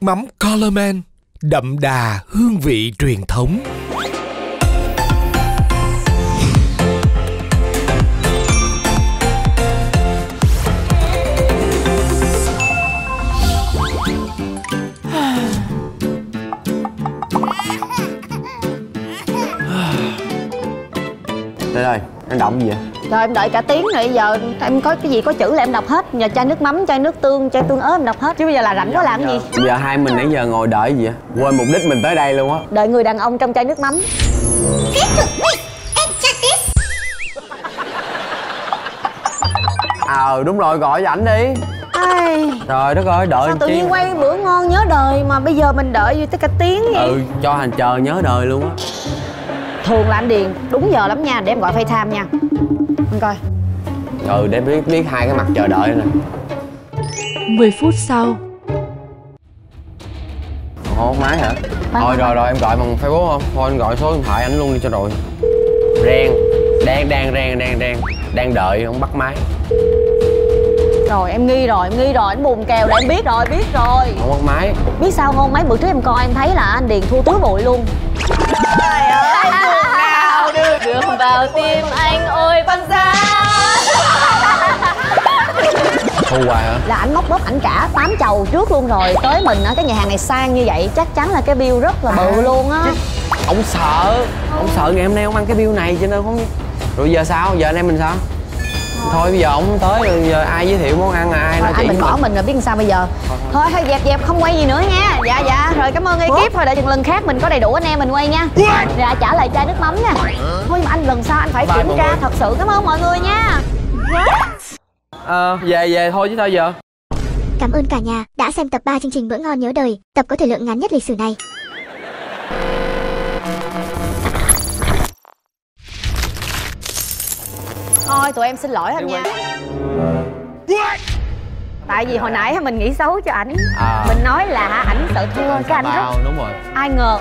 mắm Colorman, đậm đà hương vị truyền thống. Trời ơi, em đọc gì vậy? Rồi em đợi cả tiếng rồi, giờ em có cái gì có chữ là em đọc hết. Giờ chai nước mắm, chai nước tương, chai tương ớt em đọc hết. Chứ bây giờ là rảnh có làm gì. Giờ hai mình nãy giờ ngồi đợi gì vậy? Quên mục đích mình tới đây luôn á. Đợi người đàn ông trong chai nước mắm. Đúng rồi, gọi cho ảnh đi. Ai... Trời đất ơi, đợi sao tự nhiên quay bữa ngon nhớ đời mà bây giờ mình đợi tới cả tiếng vậy? Cho hành chờ nhớ đời luôn á. Thường là anh Điền đúng giờ lắm nha, để em gọi FaceTime nha. Anh coi. Để biết hai cái mặt chờ đợi nè. 10 phút sau. Ồ, máy hả? Rồi em gọi bằng Facebook không? Thôi anh gọi số điện thoại ảnh luôn đi cho rồi. Đang đợi không bắt máy. Rồi em nghi rồi, anh buồn kèo rồi, em biết rồi. Không bắt máy. Biết sao không? Mấy bữa trước em coi em thấy là anh Điền thua túi bụi luôn. Trời ơi, buồn nào đưa vào tim anh ôi con da. Thu hoài hả? Là ảnh móc bóp ảnh cả 8 chầu trước luôn rồi. Tới mình á, cái nhà hàng này sang như vậy chắc chắn là cái bill rất là bự luôn á. Ông sợ ngày hôm nay ông ăn cái bill này cho nên không. Rồi giờ sao? Giờ anh em mình sao? Thôi bây giờ ông tới rồi, giờ ai giới thiệu món ăn là ai nói anh mình bỏ mình rồi biết làm sao bây giờ. Thôi dẹp không quay gì nữa nha. Dạ rồi cảm ơn ekip. Thôi đợi chừng lần khác mình có đầy đủ anh em mình quay nha. Dạ trả lời chai nước mắm nha. Thôi mà anh lần sau anh phải kiểm tra thật sự. Cảm ơn mọi người nha. Về thôi chứ sao giờ. Cảm ơn cả nhà đã xem tập 3 chương trình Bữa Ngon Nhớ Đời, tập có thời lượng ngắn nhất lịch sử này. Thôi tụi em xin lỗi anh nha. Tại vì hồi nãy mình nghĩ xấu cho ảnh. Mình nói là ảnh sợ thua cái anh rất. Đúng rồi. Ai ngờ.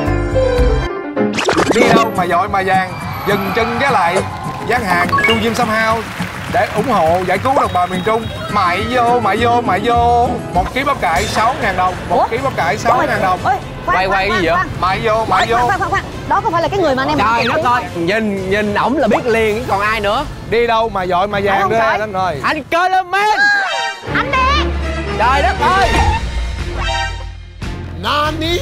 Đi đâu mà vội mà vàng, dừng chân ghé lại gian hàng Chu Diêm Sam House để ủng hộ giải cứu đồng bào miền Trung. Mại vô 1 kg bắp cải 6.000 đồng. 1 kg bắp cải 6.000 đồng. Quay cái gì vậy? Mại vô Khoan. Đó không phải là cái người mà anh em. Trời đất ơi, nhìn ổng là biết liền, còn ai nữa. Đi đâu mà vội mà vàng đưa anh rồi. Anh Colorman. Anh đi. Trời đất ơi. Nani?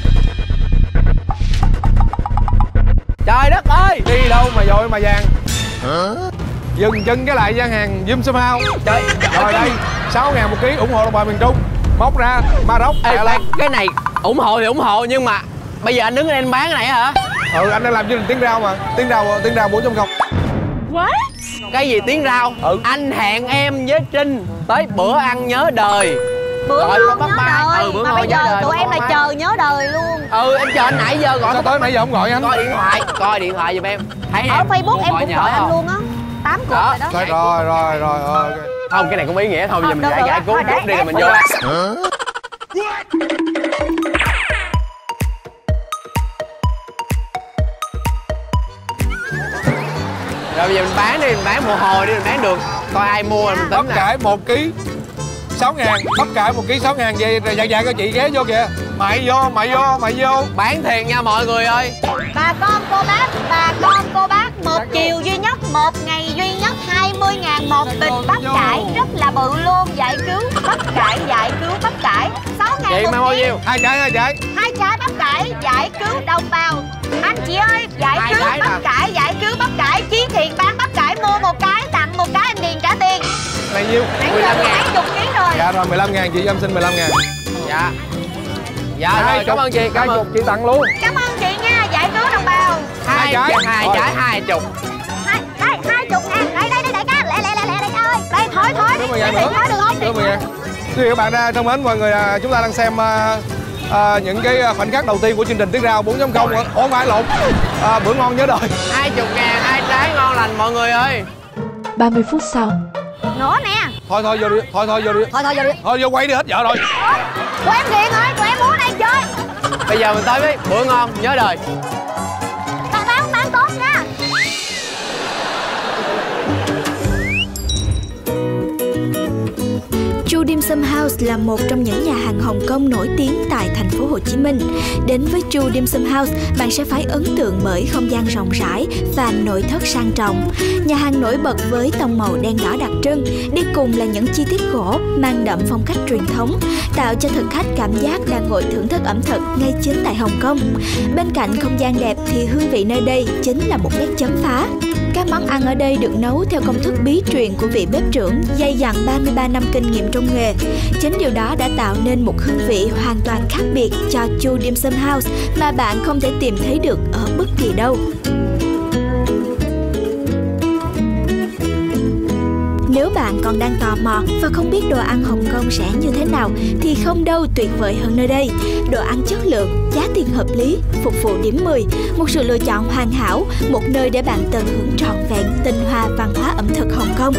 Trời đất ơi. Đi đâu mà vội mà vàng. Dừng chân cái lại gian hàng Diêm Sam House. Trời. Rồi đây 6.000 1 kg ủng hộ đồng bào miền Trung. Móc ra Maroc. Cái này ủng hộ thì ủng hộ nhưng mà bây giờ anh đứng lên bán cái này hả? Anh đang làm chương trình tiếng rau mà. Tiếng rau 4.0. What? Cái gì tiếng rau? Anh hẹn em với Trinh tới bữa ăn nhớ đời. Bữa Gọi ngon nhớ đời. bữa mà ngon bây nhớ giờ đời, tụi em là chờ nhớ đời luôn. Em chờ anh nãy giờ gọi. Sao tới nãy giờ không gọi anh? Coi điện thoại giùm em. Thấy Ở em Facebook em cũng gọi anh luôn á. 8 cuộc rồi đó. Rồi. Không, cái này cũng ý nghĩa thôi. Bây giờ mình giải cứu rút đi rồi mình vô. Rồi bây giờ mình bán đi, mình bán một hồi đi, mình bán được. Coi ai mua mình tính. Bắp cải 1 kg 6.000. Bắp cải 1 kg 6.000. Vậy dạng cho chị ghé vô kìa. Mại vô. Bán thiệt nha mọi người ơi. Bà con cô bác, một chiều duy nhất, một ngày duy nhất, 20.000 một bịch bắp cải rất là bự luôn. Giải cứu bắp cải, 6.000 Chị mang bao nhiêu? Hai trái. 2 trái bắp cải giải cứu đồng bào. Anh chị ơi, giải cứu bắp cải, Chí Thiện bán bắp cải, mua một cái tặng một cái, anh Điền trả tiền. Này nhiêu? 15.000 kg rồi. Dạ rồi 15.000, chị em xin 15.000. Dạ rồi, cảm ơn chị. Cảm ơn chị tặng luôn. Cảm ơn chị nha, giải cứu đồng bào. 2 trái 20. 20.000. Đây đại ca, lẹ ơi. Đây thôi. Nói được không? Quý vị các bạn thân mến, mọi người chúng ta đang xem những cái khoảnh khắc đầu tiên của chương trình Tiếng Rau 4.0. Không phải lộn, bữa ngon nhớ đời. 20.000 2 trái ngon lành mọi người ơi. 30 phút sau. Nữa nè. Thôi vô đi. Thôi vô quay đi, hết vợ rồi. Tụi em Điền ơi, tụi em muốn đây chơi. Bây giờ mình tới với bữa ngon nhớ đời. Bán tốt nha. True Dim Sum House là một trong những nhà hàng Hồng Kông nổi tiếng tại thành phố Hồ Chí Minh. Đến với True Dim Sum House, bạn sẽ phải ấn tượng bởi không gian rộng rãi và nội thất sang trọng. Nhà hàng nổi bật với tông màu đen đỏ đặc trưng, đi cùng là những chi tiết gỗ mang đậm phong cách truyền thống, tạo cho thực khách cảm giác đang ngồi thưởng thức ẩm thực ngay chính tại Hồng Kông. Bên cạnh không gian đẹp thì hương vị nơi đây chính là một nét chấm phá. Các món ăn ở đây được nấu theo công thức bí truyền của vị bếp trưởng dày dặn 33 năm kinh nghiệm trong nghề. Chính điều đó đã tạo nên một hương vị hoàn toàn khác biệt cho True Dim Sum House mà bạn không thể tìm thấy được ở bất kỳ đâu. Nếu bạn còn đang tò mò và không biết đồ ăn Hồng Kông sẽ như thế nào thì không đâu tuyệt vời hơn nơi đây. Đồ ăn chất lượng, giá tiền hợp lý, phục vụ điểm 10, một sự lựa chọn hoàn hảo, một nơi để bạn tận hưởng trọn vẹn tinh hoa văn hóa ẩm thực Hồng Kông.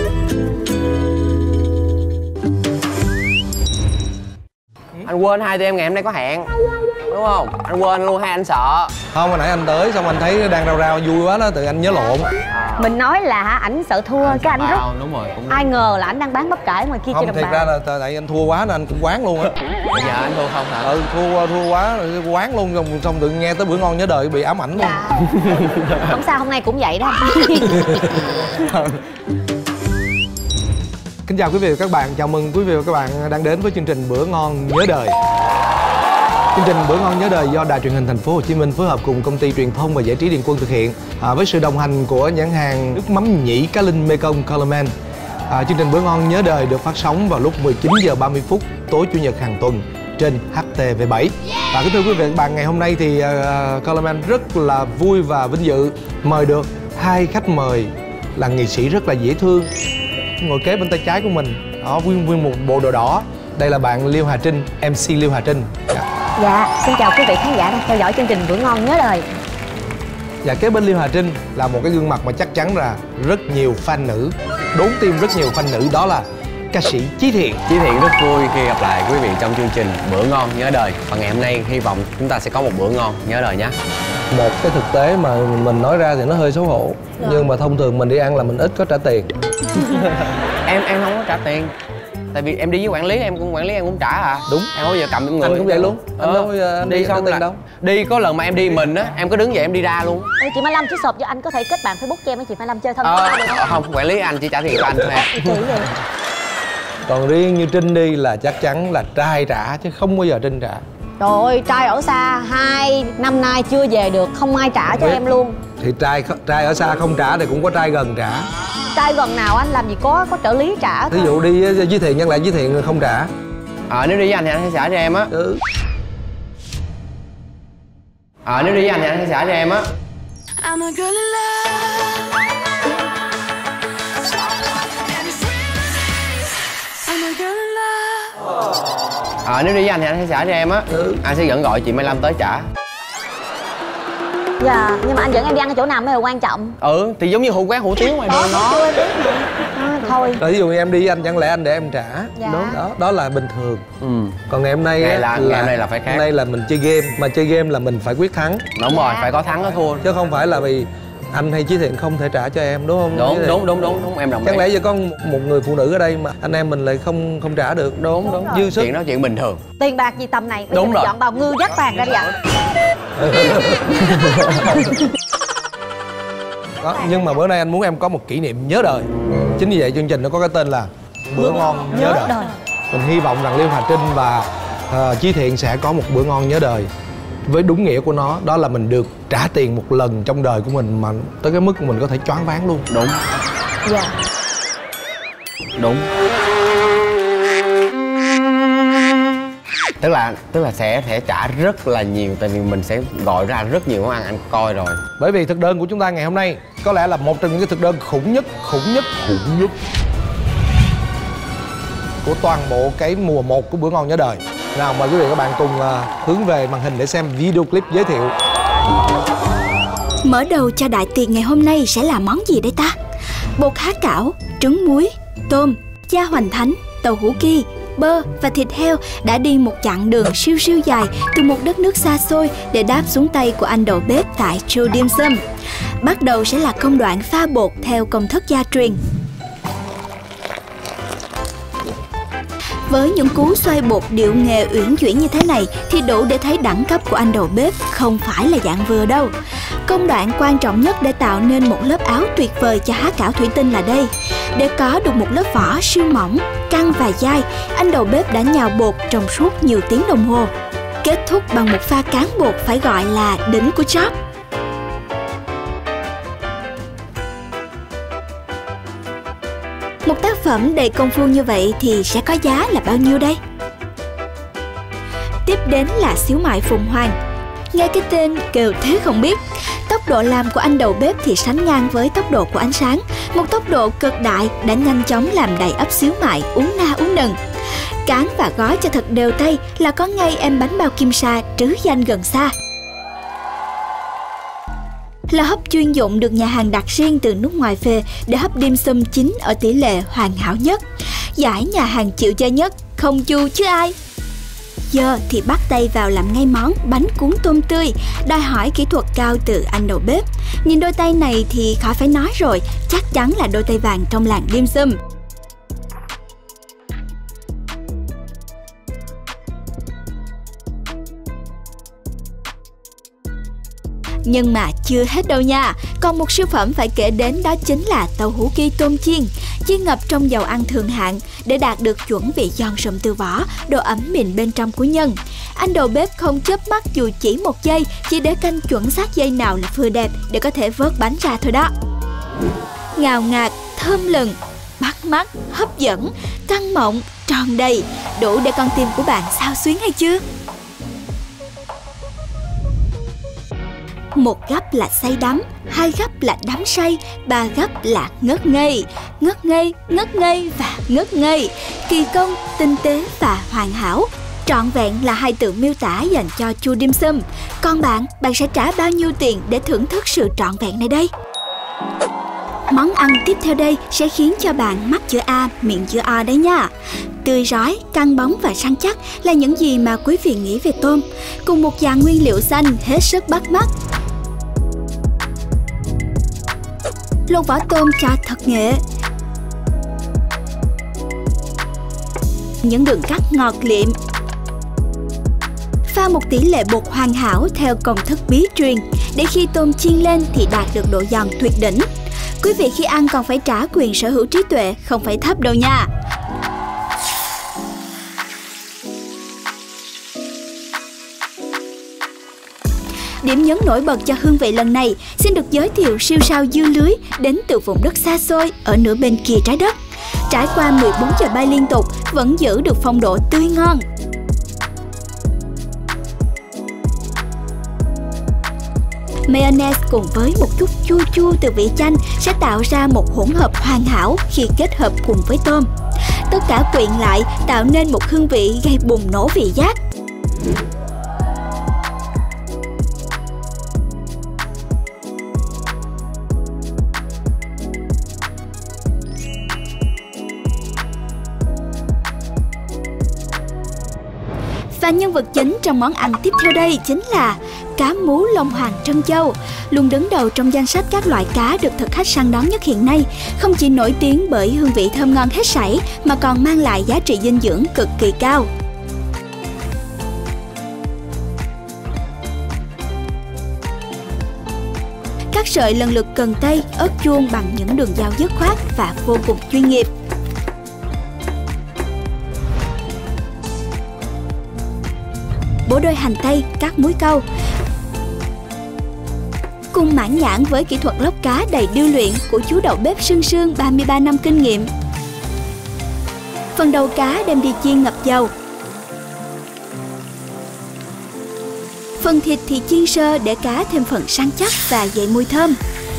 Anh quên hai tụi em ngày hôm nay có hẹn đúng không? Anh quên luôn hay anh sợ? Không, hồi nãy anh tới xong anh thấy đang rau rau vui quá đó, tự anh nhớ lộn. Mình nói là ảnh sợ thua cái anh rút. Đúng rồi, cũng Ai ngờ là ảnh đang bán bắp cải ngoài kia không, đồng thiệt bào. ra là tại anh thua quá nên anh cũng quán luôn á. Dạ anh thua không hả? Thua quá rồi quán luôn, xong tự nghe tới bữa ngon nhớ đời bị ám ảnh luôn. Dạ. Không sao, hôm nay cũng vậy đó. Kính chào quý vị và các bạn, chào mừng quý vị và các bạn đang đến với chương trình Bữa Ngon Nhớ Đời. Chương trình Bữa Ngon Nhớ Đời do Đài Truyền hình Thành phố Hồ Chí Minh phối hợp cùng công ty truyền thông và giải trí Điện Quân thực hiện, với sự đồng hành của nhãn hàng nước mắm nhĩ Cá Linh Mekong Coleman. Chương trình Bữa Ngon Nhớ Đời được phát sóng vào lúc 19h30 tối Chủ nhật hàng tuần trên HTV7. Và kính thưa quý vị và các bạn, ngày hôm nay thì Coleman rất là vui và vinh dự mời được hai khách mời là nghệ sĩ rất là dễ thương ngồi kế bên tay trái của mình, đó, nguyên một bộ đồ đỏ. Đây là bạn Liêu Hà Trinh, MC Liêu Hà Trinh. Dạ, xin chào quý vị khán giả đang theo dõi chương trình Bữa Ngon Nhớ Đời. Và kế bên Liêu Hà Trinh là một cái gương mặt mà chắc chắn là rất nhiều fan nữ, đốn tim rất nhiều fan nữ, đó là ca sĩ Chí Thiện. Chí Thiện rất vui khi gặp lại quý vị trong chương trình Bữa Ngon Nhớ Đời. Và ngày hôm nay hy vọng chúng ta sẽ có một bữa ngon nhớ đời nhé. Một cái thực tế mà mình nói ra thì nó hơi xấu hổ, nhưng mà thông thường mình đi ăn là mình ít có trả tiền. Em không có trả tiền. Tại vì em đi với quản lý, em cũng trả à. Đúng. Em không bao giờ cầm người. Anh cũng vậy luôn. Anh đâu anh đi xong tiền là đâu. Đi có lần mà em đi mình á, em có đứng dậy em đi ra luôn. Chị Mai Lâm, chị sộp cho anh có thể kết bạn Facebook cho em với chị Mai Lâm chơi thân được không? Không, quản lý anh chỉ trả tiền cho anh thôi. Chị vậy. Còn riêng như Trinh đi là chắc chắn là trai trả chứ không bao giờ Trinh trả. Trời ơi, trai ở xa 2 năm nay chưa về được, không ai trả cho em luôn. Thì trai ở xa không trả thì cũng có trai gần trả. Trai gần nào anh làm gì có trợ lý trả. Ví dụ đi với Thiện nhân lại với Thiện không trả. Nếu đi với anh thì anh sẽ trả cho em á. Nếu đi với anh thì anh sẽ trả cho em á. Nếu đi với anh thì anh sẽ trả cho em á. Anh sẽ vẫn gọi chị Mai Lâm tới trả. Dạ, nhưng mà anh dẫn em đi ăn ở chỗ nào mới là quan trọng. Thì giống như hủ quán hủ tiếu ngoài đường đó. Thôi. Rồi ví dụ em đi anh chẳng lẽ anh để em trả. Dạ. Đó là bình thường. Còn ngày hôm nay ngày hôm nay là phải khác. Hôm nay là mình chơi game, mà chơi game là mình phải quyết thắng. Đúng rồi, phải có thắng có thua. Chứ không phải là vì anh hay Chí Thiện không thể trả cho em, đúng không? Đúng em đồng ý. Chẳng lẽ giờ có một người phụ nữ ở đây mà anh em mình lại không trả được? Đúng. Dư sức. Chuyện đó chuyện bình thường. Tiền bạc gì tầm này, bây đúng giờ rồi. dọn bào ngư dắt vàng ra đi ạ. Đó, nhưng mà bữa nay anh muốn em có một kỷ niệm nhớ đời. Chính vì vậy chương trình nó có cái tên là Bữa Ngon Nhớ Đời. Mình hy vọng rằng Liêu Hà Trinh và Chí Thiện sẽ có một bữa ngon nhớ đời. Với đúng nghĩa của nó, đó là mình được trả tiền một lần trong đời của mình mà tới cái mức mình có thể choáng váng luôn. Đúng. Dạ. Đúng. Tức là sẽ trả rất là nhiều, tại vì mình sẽ gọi ra rất nhiều món ăn anh coi rồi. Bởi vì thực đơn của chúng ta ngày hôm nay có lẽ là một trong những cái thực đơn khủng nhất của toàn bộ cái mùa 1 của Bữa Ngon Nhớ Đời. Nào mời quý vị và các bạn cùng hướng về màn hình để xem video clip giới thiệu. Mở đầu cho đại tiệc ngày hôm nay sẽ là món gì đây ta? Bột há cảo, trứng muối, tôm, da hoành thánh, tàu hũ ki, bơ và thịt heo đã đi một chặng đường siêu dài từ một đất nước xa xôi để đáp xuống tay của anh đầu bếp tại True Dim Sum. Bắt đầu sẽ là công đoạn pha bột theo công thức gia truyền. Với những cú xoay bột điệu nghề uyển chuyển như thế này thì đủ để thấy đẳng cấp của anh đầu bếp không phải là dạng vừa đâu. Công đoạn quan trọng nhất để tạo nên một lớp áo tuyệt vời cho há cảo thủy tinh là đây. Để có được một lớp vỏ siêu mỏng, căng và dai, anh đầu bếp đã nhào bột trong suốt nhiều tiếng đồng hồ. Kết thúc bằng một pha cán bột phải gọi là đỉnh của job. Một tác phẩm đầy công phu như vậy thì sẽ có giá là bao nhiêu đây? Tiếp đến là xíu mại Phùng Hoàng. Nghe cái tên kêu thế không biết. Tốc độ làm của anh đầu bếp thì sánh ngang với tốc độ của ánh sáng. Một tốc độ cực đại đã nhanh chóng làm đầy ắp xíu mại uống na uống nừng. Cán và gói cho thật đều tay là có ngay em bánh bao kim sa trứ danh gần xa. Lò hấp chuyên dụng được nhà hàng đặt riêng từ nước ngoài về để hấp dim sum chín ở tỷ lệ hoàn hảo nhất. Giải nhà hàng chịu chơi nhất, không chu chứ ai. Giờ thì bắt tay vào làm ngay món bánh cuốn tôm tươi, đòi hỏi kỹ thuật cao từ anh đầu bếp. Nhìn đôi tay này thì khỏi phải nói rồi, chắc chắn là đôi tay vàng trong làng dim sum. Nhưng mà chưa hết đâu nha, còn một siêu phẩm phải kể đến đó chính là tàu hũ ki tôm chiên. Chiên ngập trong dầu ăn thường hạn để đạt được chuẩn vị giòn sụm từ vỏ, độ ẩm mịn bên trong của nhân. Anh đầu bếp không chớp mắt dù chỉ một giây, chỉ để canh chuẩn xác giây nào là vừa đẹp để có thể vớt bánh ra thôi đó. Ngào ngạt, thơm lừng, bắt mắt, hấp dẫn, căng mọng, tròn đầy, đủ để con tim của bạn xao xuyến hay chưa? Một gắp là say đắm, hai gắp là đắm say, ba gắp là ngất ngây. Ngất ngây, ngất ngây và ngất ngây. Kỳ công, tinh tế và hoàn hảo. Trọn vẹn là hai từ miêu tả dành cho chu dim sum. Còn bạn sẽ trả bao nhiêu tiền để thưởng thức sự trọn vẹn này đây? Món ăn tiếp theo đây sẽ khiến cho bạn mắt chữ A, miệng chữ O đấy nha. Tươi rói, căng bóng và săn chắc là những gì mà quý vị nghĩ về tôm. Cùng một dàn nguyên liệu xanh hết sức bắt mắt. Luộc vỏ tôm cho thật nghệ. Những đường cắt ngọt liệm. Pha một tỷ lệ bột hoàn hảo theo công thức bí truyền để khi tôm chiên lên thì đạt được độ giòn tuyệt đỉnh. Quý vị khi ăn còn phải trả quyền sở hữu trí tuệ, không phải thấp đâu nha. Điểm nhấn nổi bật cho hương vị lần này xin được giới thiệu siêu sao dưa lưới đến từ vùng đất xa xôi ở nửa bên kia trái đất. Trải qua 14 giờ bay liên tục vẫn giữ được phong độ tươi ngon. Mayonnaise cùng với một chút chua chua từ vị chanh sẽ tạo ra một hỗn hợp hoàn hảo khi kết hợp cùng với tôm. Tất cả quyện lại tạo nên một hương vị gây bùng nổ vị giác. Và nhân vật chính trong món ăn tiếp theo đây chính là cá mú lông hoàng trân châu, luôn đứng đầu trong danh sách các loại cá được thực khách săn đón nhất hiện nay. Không chỉ nổi tiếng bởi hương vị thơm ngon hết sảy mà còn mang lại giá trị dinh dưỡng cực kỳ cao. Cắt sợi lần lượt cần tây, ớt chuông bằng những đường dao dứt khoát và vô cùng chuyên nghiệp. Bổ đôi hành tây, cắt múi câu. Cùng mãn nhãn với kỹ thuật lóc cá đầy điêu luyện của chú đầu bếp Sương Sương 33 năm kinh nghiệm. Phần đầu cá đem đi chiên ngập dầu. Phần thịt thì chiên sơ để cá thêm phần săn chắc và dậy mùi thơm.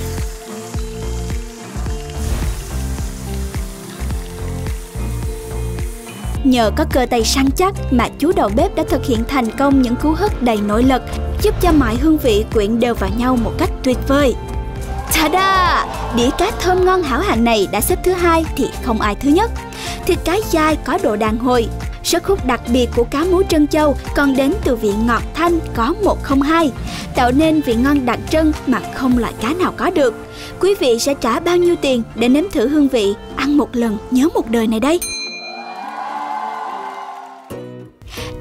Nhờ có cơ tay săn chắc mà chú đầu bếp đã thực hiện thành công những cú hất đầy nội lực, giúp cho mọi hương vị quyện đều vào nhau một cách tuyệt vời. Ta-da! Đĩa cá thơm ngon hảo hạng này đã xếp thứ hai thì không ai thứ nhất. Thịt cá dai có độ đàn hồi. Sức hút đặc biệt của cá mú trân châu còn đến từ vị ngọt thanh có 102, tạo nên vị ngon đặc trưng mà không loại cá nào có được. Quý vị sẽ trả bao nhiêu tiền để nếm thử hương vị ăn một lần nhớ một đời này đây?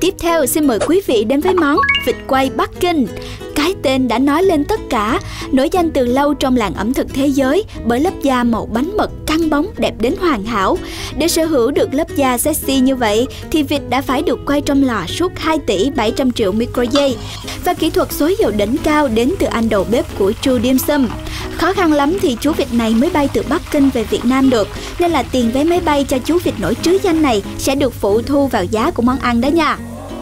Tiếp theo xin mời quý vị đến với món vịt quay Bắc Kinh. Cái tên đã nói lên tất cả, nổi danh từ lâu trong làng ẩm thực thế giới bởi lớp da màu bánh mật căng bóng đẹp đến hoàn hảo. Để sở hữu được lớp da sexy như vậy thì vịt đã phải được quay trong lò suốt 2 tỷ 700 triệu micro giây. Và kỹ thuật xối dầu đỉnh cao đến từ anh đầu bếp của True Dim Sum. Khó khăn lắm thì chú vịt này mới bay từ Bắc Kinh về Việt Nam được, nên là tiền vé máy bay cho chú vịt nổi trứ danh này sẽ được phụ thu vào giá của món ăn đó nha.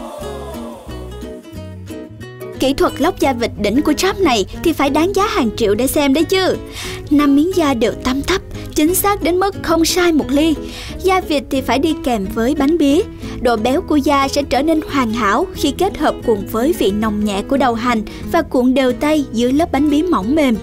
Kỹ thuật lóc da vịt đỉnh của shop này thì phải đáng giá hàng triệu để xem đấy chứ. 5 miếng da đều tăm tắp, chính xác đến mức không sai một ly. Da vịt thì phải đi kèm với bánh bía. Độ béo của da sẽ trở nên hoàn hảo khi kết hợp cùng với vị nồng nhẹ của đậu hành và cuộn đều tay dưới lớp bánh bía mỏng mềm.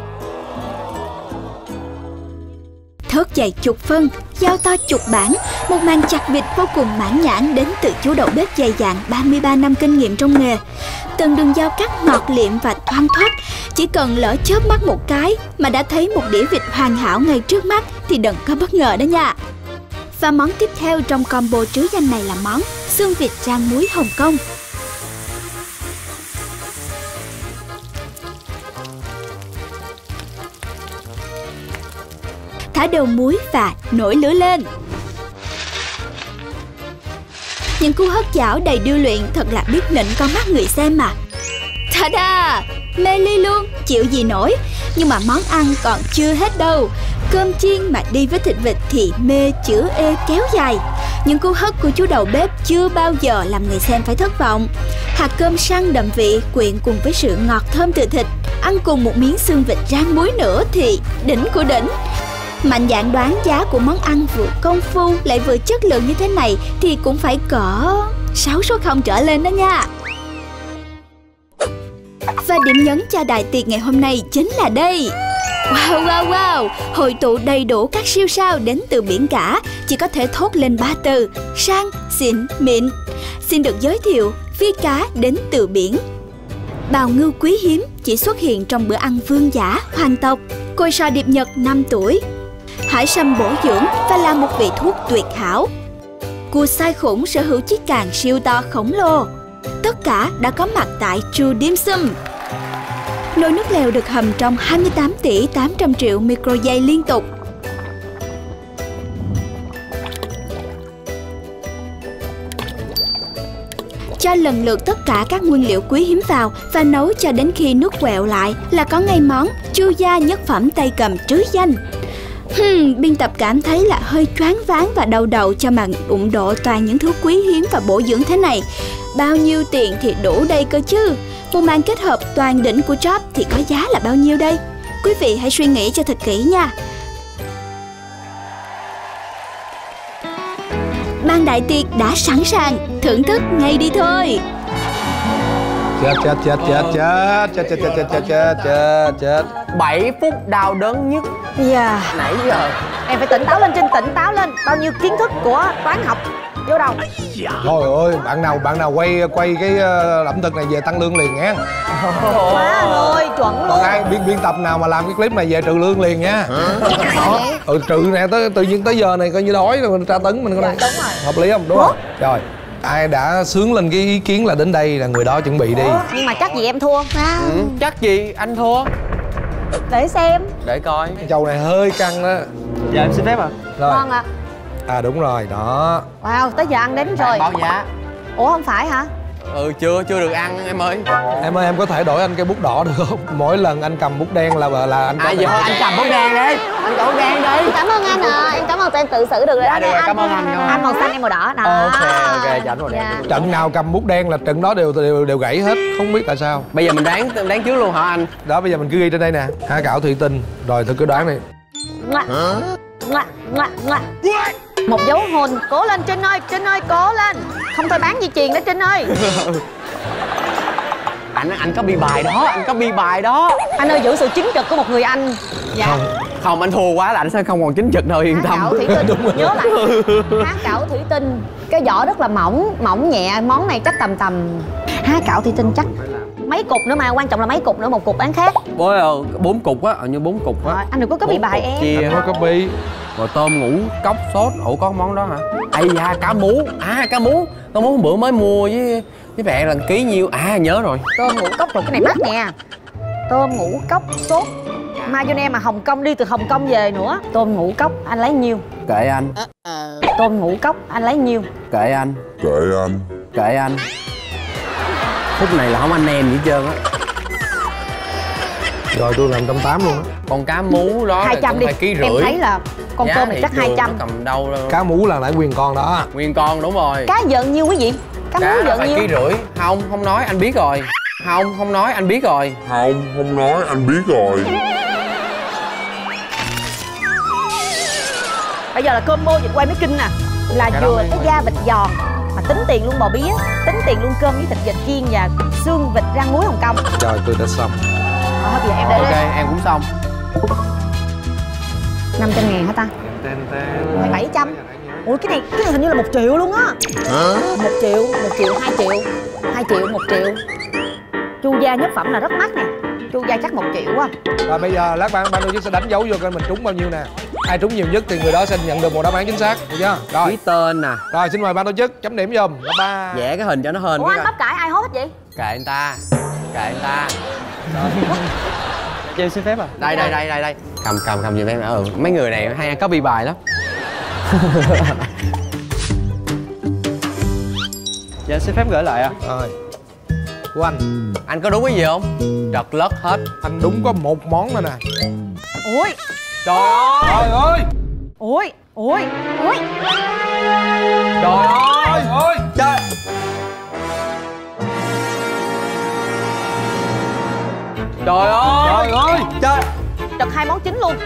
Thớt dày chục phân, dao to chục bản, một màn chặt vịt vô cùng mãn nhãn đến từ chú đầu bếp dày dạn 33 năm kinh nghiệm trong nghề. Từng đường dao cắt ngọt liệm và thoăn thoắt, chỉ cần lỡ chớp mắt một cái mà đã thấy một đĩa vịt hoàn hảo ngay trước mắt thì đừng có bất ngờ đó nha. Và món tiếp theo trong combo trứ danh này là món xương vịt rang muối Hồng Kông. Thả đầu muối và nổi lửa lên. Những cú hất chảo đầy điêu luyện thật là biết nịnh con mắt người xem mà. Ta-da! Mê ly luôn, chịu gì nổi. Nhưng mà món ăn còn chưa hết đâu. Cơm chiên mà đi với thịt vịt thì mê chữ ê kéo dài. Những cú hất của chú đầu bếp chưa bao giờ làm người xem phải thất vọng. Hạt cơm săn đậm vị quyện cùng với sự ngọt thơm từ thịt, ăn cùng một miếng xương vịt rang muối nữa thì đỉnh của đỉnh. Mạnh dạn đoán giá của món ăn vừa công phu lại vừa chất lượng như thế này thì cũng phải có 6 số 0 trở lên đó nha. Và điểm nhấn cho đại tiệc ngày hôm nay chính là đây. Wow, hội tụ đầy đủ các siêu sao đến từ biển cả, chỉ có thể thốt lên 3 từ: sang, xịn, mịn. Xin được giới thiệu vi cá đến từ biển. Bào ngưu quý hiếm chỉ xuất hiện trong bữa ăn vương giả hoàng tộc. Cồi sò điệp Nhật 5 tuổi. Hải sâm bổ dưỡng và là một vị thuốc tuyệt hảo. Cua sai khủng sở hữu chiếc càng siêu to khổng lồ. Tất cả đã có mặt tại True Dim Sum. Nồi nước lèo được hầm trong 28 tỷ 800 triệu micro giây liên tục. Cho lần lượt tất cả các nguyên liệu quý hiếm vào và nấu cho đến khi nước quẹo lại là có ngay món chu gia nhất phẩm tay cầm trứ danh. Biên tập cảm thấy là hơi choáng váng và đau đầu cho màn đụng độ toàn những thứ quý hiếm và bổ dưỡng thế này. Bao nhiêu tiền thì đủ đây cơ chứ. Một màn kết hợp toàn đỉnh của shop thì có giá là bao nhiêu đây? Quý vị hãy suy nghĩ cho thật kỹ nha. Ban đại tiệc đã sẵn sàng, thưởng thức ngay đi thôi. Chết 7 phút đau đớn nhất nãy giờ. Em phải tỉnh táo lên Trinh, tỉnh táo lên. Bao nhiêu kiến thức của toán học vô đầu. Trời ơi, bạn nào quay cái ẩm thực này về tăng lương liền nha. Má ơi, chuẩn luôn. Ai biên tập nào mà làm cái clip này về trừ lương liền nha. Trừ nè, tự nhiên tới giờ này coi như đói rồi tra tấn mình coi này. Đúng rồi. Hợp lý không? Đúng không? Rồi, ai đã sướng lên cái ý kiến là đến đây là người đó chuẩn bị đi. Nhưng mà chắc gì em thua. Chắc gì anh thua. Để xem. Để coi. Cái chầu này hơi căng đó. Dạ em xin phép ạ. Rồi. Ngon ạ. À đúng rồi, đó. Wow, tới giờ ăn đến rồi. Báo giá. Ủa không phải hả? Chưa được ăn em ơi. Em ơi, em có thể đổi anh cây bút đỏ được không? Mỗi lần anh cầm bút đen là anh có Giờ anh cầm bút đen đi. Anh cầm bút đen đi. Cảm ơn anh ạ. Em cảm ơn tụi em tự xử được rồi đó. Được rồi, cảm ơn anh. Anh màu xanh em màu đỏ. Đó. Ok, chảnh màu đen. Trận nào cầm bút đen là trận đó đều gãy hết, không biết tại sao. Bây giờ mình đoán trước luôn hả anh? Đó, bây giờ mình cứ ghi trên đây nè. Há cảo thủy tinh. Rồi thử cứ đoán đi. Một dấu hôn. Cố lên Trinh ơi, cố lên. Không thôi bán di truyền đó Trinh ơi. Anh có bi bài đó, Anh ơi, giữ sự chính trực của một người anh. Dạ. Không anh thua quá là anh sẽ không còn chính trực đâu, yên tâm. Há cảo thủy tinh. Nhớ lại. Há cảo thủy tinh. Cái vỏ rất là mỏng nhẹ. Món này chắc tầm há cảo thủy tinh chắc mấy cục nữa mà, quan trọng là mấy cục nữa, một cục bán khác. 4 cục á, như 4 cục á. Anh đừng có copy bài em. Anh có copy. Rồi tôm ngũ cốc sốt. Ủa có món đó hả? Ây da, cá mú. À cá mú hôm bữa mới mua với mẹ lần ký nhiêu. À nhớ rồi. Tôm ngũ cốc rồi, cái này mắc nè. Tôm ngũ cốc sốt mayonnaise mà Hồng Kông, đi từ Hồng Kông về nữa. Tôm ngũ cốc anh lấy nhiêu? Kệ anh. Tôm ngũ cốc anh lấy nhiêu? Kệ anh. Kệ anh. Phút này là không anh em gì hết trơn á. Rồi tôi làm 180 luôn á. Còn cá mú đó 200 đi. 2,5 kg. Em thấy là con tôm này chắc 200. Cầm đâu đâu. Cá mú là nãy nguyên con đó. Nguyên con đúng rồi. Cá giận nhiêu quý vị? Cá mú giận nhiêu? 2,5 kg. Không nói anh biết rồi. Không nói anh biết rồi. Không nói anh biết rồi. Bây giờ là combo vịt quay mới kinh nè. Là vừa cái da vịt giòn mà tính tiền luôn bò bía, tính tiền luôn cơm với thịt vịt chiên và xương vịt rang muối Hồng Kông. Trời, tôi đã xong. Thôi bây giờ em để Ok, đây. em cũng xong. 500.000 hả ta? Hay 700? Ủa cái này hình như là 1 triệu luôn á. 1 triệu, 1 triệu, 2 triệu, 2 triệu, 1 triệu. Chu gia nhất phẩm là rất mắc nè. Chu gia chắc 1 triệu quá. Và bây giờ lát ban tổ chức sẽ đánh dấu vô coi mình trúng bao nhiêu nè. Ai trúng nhiều nhất thì người đó sẽ nhận được một đáp án chính xác, được chưa? Rồi. Ký tên nè. Rồi xin mời ban tổ chức chấm điểm giùm. 3. Vẽ cái hình cho nó hên. Ủa anh bắp cải ai hốt hết vậy? Kệ anh ta. Kệ anh ta. Cho em xin phép à? Đây. Cầm giùm em. Mấy người này hay copy bài lắm. Dạ xin phép gửi lại ạ. Rồi. Của anh. Anh có đúng cái gì không? Trật lất hết. Anh đúng có một món nữa nè. Ui. Trời ơi. Trời ơi. Ui. Ui. Ui. Trời ơi. Ôi. Trời. Trời ơi. Trời ơi. Trời. Trật 2 món chính luôn.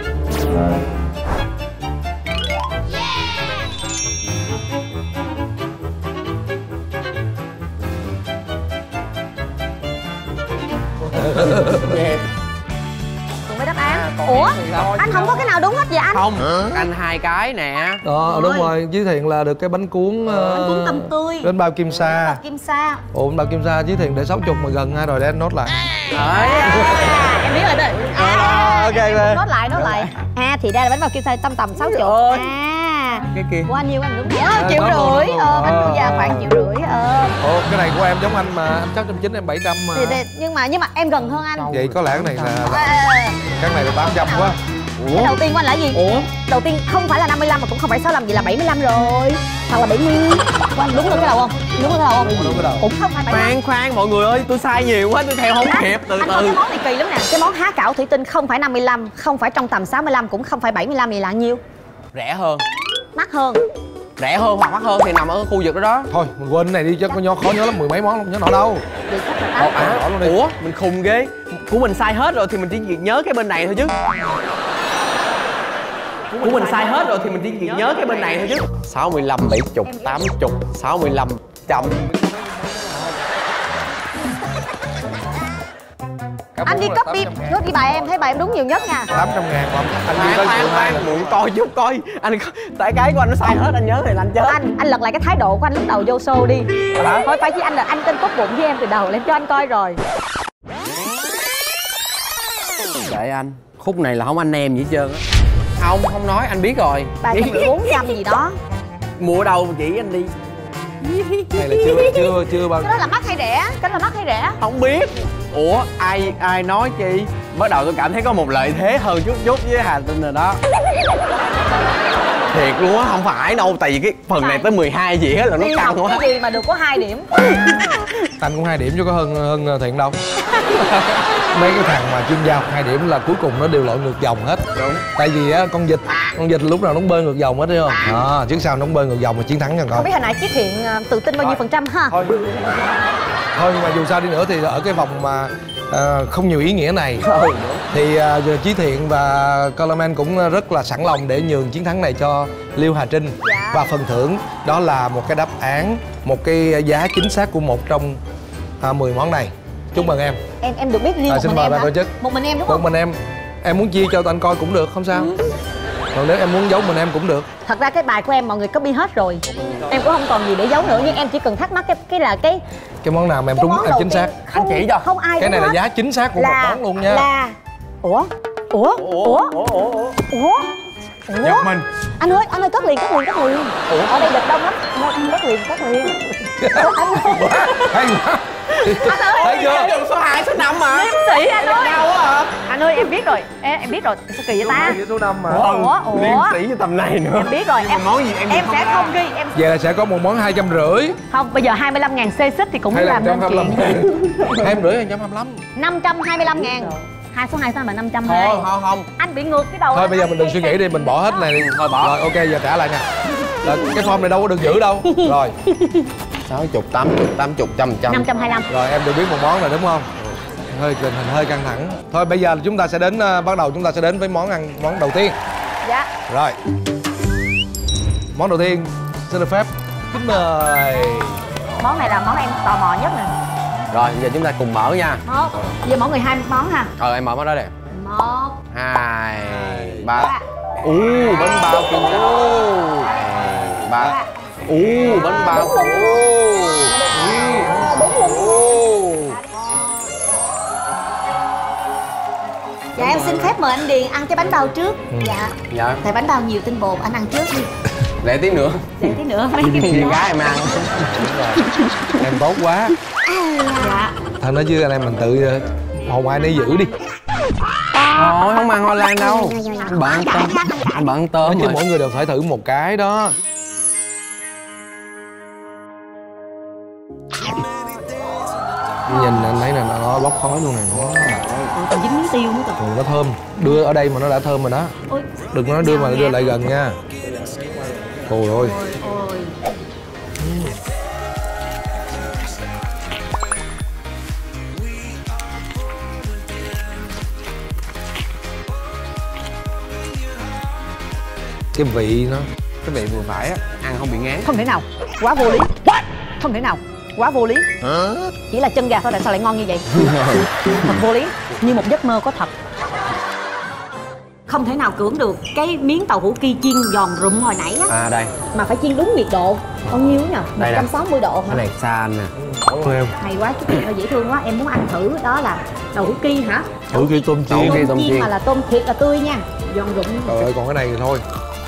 Cùng với đáp án. Ủa anh không có cái nào đúng hết vậy anh? Không, anh 2 cái nè. Đúng rồi, Chí Thiện là được cái bánh cuốn Bánh cuốn tăm tươi. bánh bao kim sa. Kim sa. Ủa bánh bao kim sa Chí Thiện để 60 mà gần ngay rồi để anh nốt lại. Đấy. Em biết rồi đó. Ok. Nốt lại. À thì ra là bánh bao kim sa tầm 60. À. Cái kia. Qua nhiêu anh đúng vậy? 1,5 triệu. Bánh chu gia khoảng 1,5 triệu. Ủa cái này của em giống anh mà anh 690 em 700 mà. Nhưng mà em gần hơn anh. Vậy có lẽ cái này là cái này là 800 quá. Cái đầu tiên của anh là gì? Ủa? Đầu tiên không phải là 55 mà cũng không phải 65, vậy là 75 rồi. Hoặc là 70. Của anh đúng được cái đầu không? Đúng được cái đầu không? Đúng cái đầu. Cũng không phải 75. Khoan mọi người ơi, tôi sai nhiều quá, tôi theo không kịp. Từ Anh từ. cái món này kỳ lắm nè. Cái món há cảo thủy tinh không phải 55, không phải trong tầm 65, cũng không phải 75, vậy là nhiêu? Rẻ hơn. Mắc hơn. Rẻ hơn hoặc mắc hơn thì nằm ở khu vực đó đó. Thôi mình quên cái này đi chứ có khó nhớ lắm, 10 mấy món không nhớ nổi đâu. Vậy chắc là 8. Ủa mình khùng ghê. Của mình sai hết rồi thì mình chỉ việc nhớ cái bên này thôi chứ. Của mình sai hết rồi thì mình chỉ việc nhớ cái bên này thôi chứ. 65, 70, 80, 65, 100. Anh đi copy bài em, thấy bài em đúng nhiều nhất nha. 800.000 mà anh đi tới triệu 2 là Mượn coi chút coi. Anh tại cái của anh nó sai hết, anh nhớ thì là anh chết. Anh lật lại cái thái độ của anh lúc đầu vô show đi. Thôi phải chứ anh là anh tên tốt bụng với em từ đầu lên cho anh coi rồi. Kệ anh. Khúc này là không anh em gì hết trơn á. Không nói anh biết rồi. 300 gì đó. Mua đâu chỉ anh đi. Này là chưa bao. Cái đó là mắc hay rẻ? Cái đó là mắc hay rẻ? Không biết. Ủa ai nói chi? Bắt đầu tôi cảm thấy có một lợi thế hơn chút với Hà Tinh rồi đó. Thiệt luôn á, không phải đâu. Tại vì cái phần này tới 12 gì hết là nó căng quá. Cái gì mà được có 2 điểm. Anh cũng 2 điểm chứ có hơn Thiện đâu. Mấy cái thằng mà chuyên gia 2 điểm là cuối cùng nó đều lội ngược dòng hết. Đúng. Tại vì á con vịt lúc nào nó cũng bơi ngược dòng hết thấy không? Trước sau nó cũng bơi ngược dòng mà chiến thắng nha con. Không biết hồi nãy Chí Thiện tự tin bao nhiêu phần trăm ha? Thôi nhưng mà dù sao đi nữa thì ở cái vòng mà không nhiều ý nghĩa này thì Chí Thiện và Coleman cũng rất là sẵn lòng để nhường chiến thắng này cho Liêu Hà Trinh. Và phần thưởng đó là một cái đáp án, một cái giá chính xác của một trong 10 món này. Chúc mừng em. Em được biết riêng một xin mình mời em ban hả? tổ chức. Một mình em đúng không? Một mình em muốn chia cho anh coi cũng được, không sao. Còn nếu em muốn giấu mình em cũng được. Thật ra cái bài của em mọi người copy hết rồi. Em cũng không còn gì để giấu nữa, nhưng em chỉ cần thắc mắc cái món nào mà em trúng em chính xác. Anh chỉ cho. Không ai cái này là giá chính xác của một món luôn nha. Ủa Giật mình. Anh ơi cất liền. Ủa? Ở đây lịch đông lắm. Anh cất liền. Hay quá. Thấy chưa? Đường số 2, số 5 mà. Liêm sĩ anh ơi. Đâu á? Anh ơi em biết rồi. Em biết rồi. Sao kỳ vậy ta? Số 5 mà. Ủa? Liêm sĩ như tầm này nữa. Em biết rồi. Món gì em sẽ không ghi. Em Vậy là sẽ có một món 250. không. Bây giờ 25.000 xê xích thì cũng làm nên chuyện. 250, 225. 525.000. Số 2 sao mà 520? Không. Anh bị ngược cái đầu. Thôi bây giờ mình đừng suy nghĩ đi, mình bỏ hết này đi. Thôi bỏ. Rồi ok, giờ trả lại nha. Rồi, cái form này đâu có được giữ đâu. Rồi. 60, 80, 80, 100. 525. Rồi em được biết một món rồi đúng không? Hơi tình hình hơi căng thẳng. Thôi bây giờ chúng ta sẽ đến bắt đầu chúng ta sẽ đến với món đầu tiên. Dạ. Rồi. Món đầu tiên xin được phép kính mời. Món này là món em tò mò nhất nè. Rồi giờ chúng ta cùng mở nha. Một. Giờ mỗi người 2 món ha. Em mở món đó đi. 1, 2, 3. Bánh bao kim cương. 3. Bánh bao. Dạ em xin phép mời anh Điền ăn cái bánh bao trước. Dạ. Tại bánh bao nhiều tinh bột, anh ăn trước đi. Để tí nữa. Để tí nữa mấy Con gái em ăn. Em tốt quá. Dạ. Thật nói chứ anh em mình tự hồn ai nấy giữ đi. Thôi không ăn hoa lan đâu. Anh bận tôm. Anh bận tôm Chứ rồi. mỗi người đều phải thử một cái đó. Nhìn anh thấy nè, nó bốc khói luôn nè. Còn dính miếng tiêu nữa kìa. Nó thơm. Đưa ở đây mà nó đã thơm rồi đó. Ôi. Đừng nói đưa mà đưa lại gần nha. Ôi ôi. Cái vị nó, Cái vị vừa phải á, ăn không bị ngán. Không thể nào. Quá vô lý. Không thể nào. Quá vô lý. Chỉ là chân gà thôi tại sao lại ngon như vậy? Thật vô lý. Như một giấc mơ có thật. Không thể nào cưỡng được cái miếng tàu hũ ki chiên giòn rụm hồi nãy á. Đây. Mà phải chiên đúng nhiệt độ. Bao nhiêu nhỉ? Đây nè. 160 độ hả? Cái này xanh nè. Hay quá, chút này dễ thương quá. Em muốn ăn thử đó là tàu hũ ki hả? thử cái tôm chiên. Tôm chiên mà là tôm thiệt là tươi nha. Giòn rụm. Trời ơi, còn cái này thì thôi.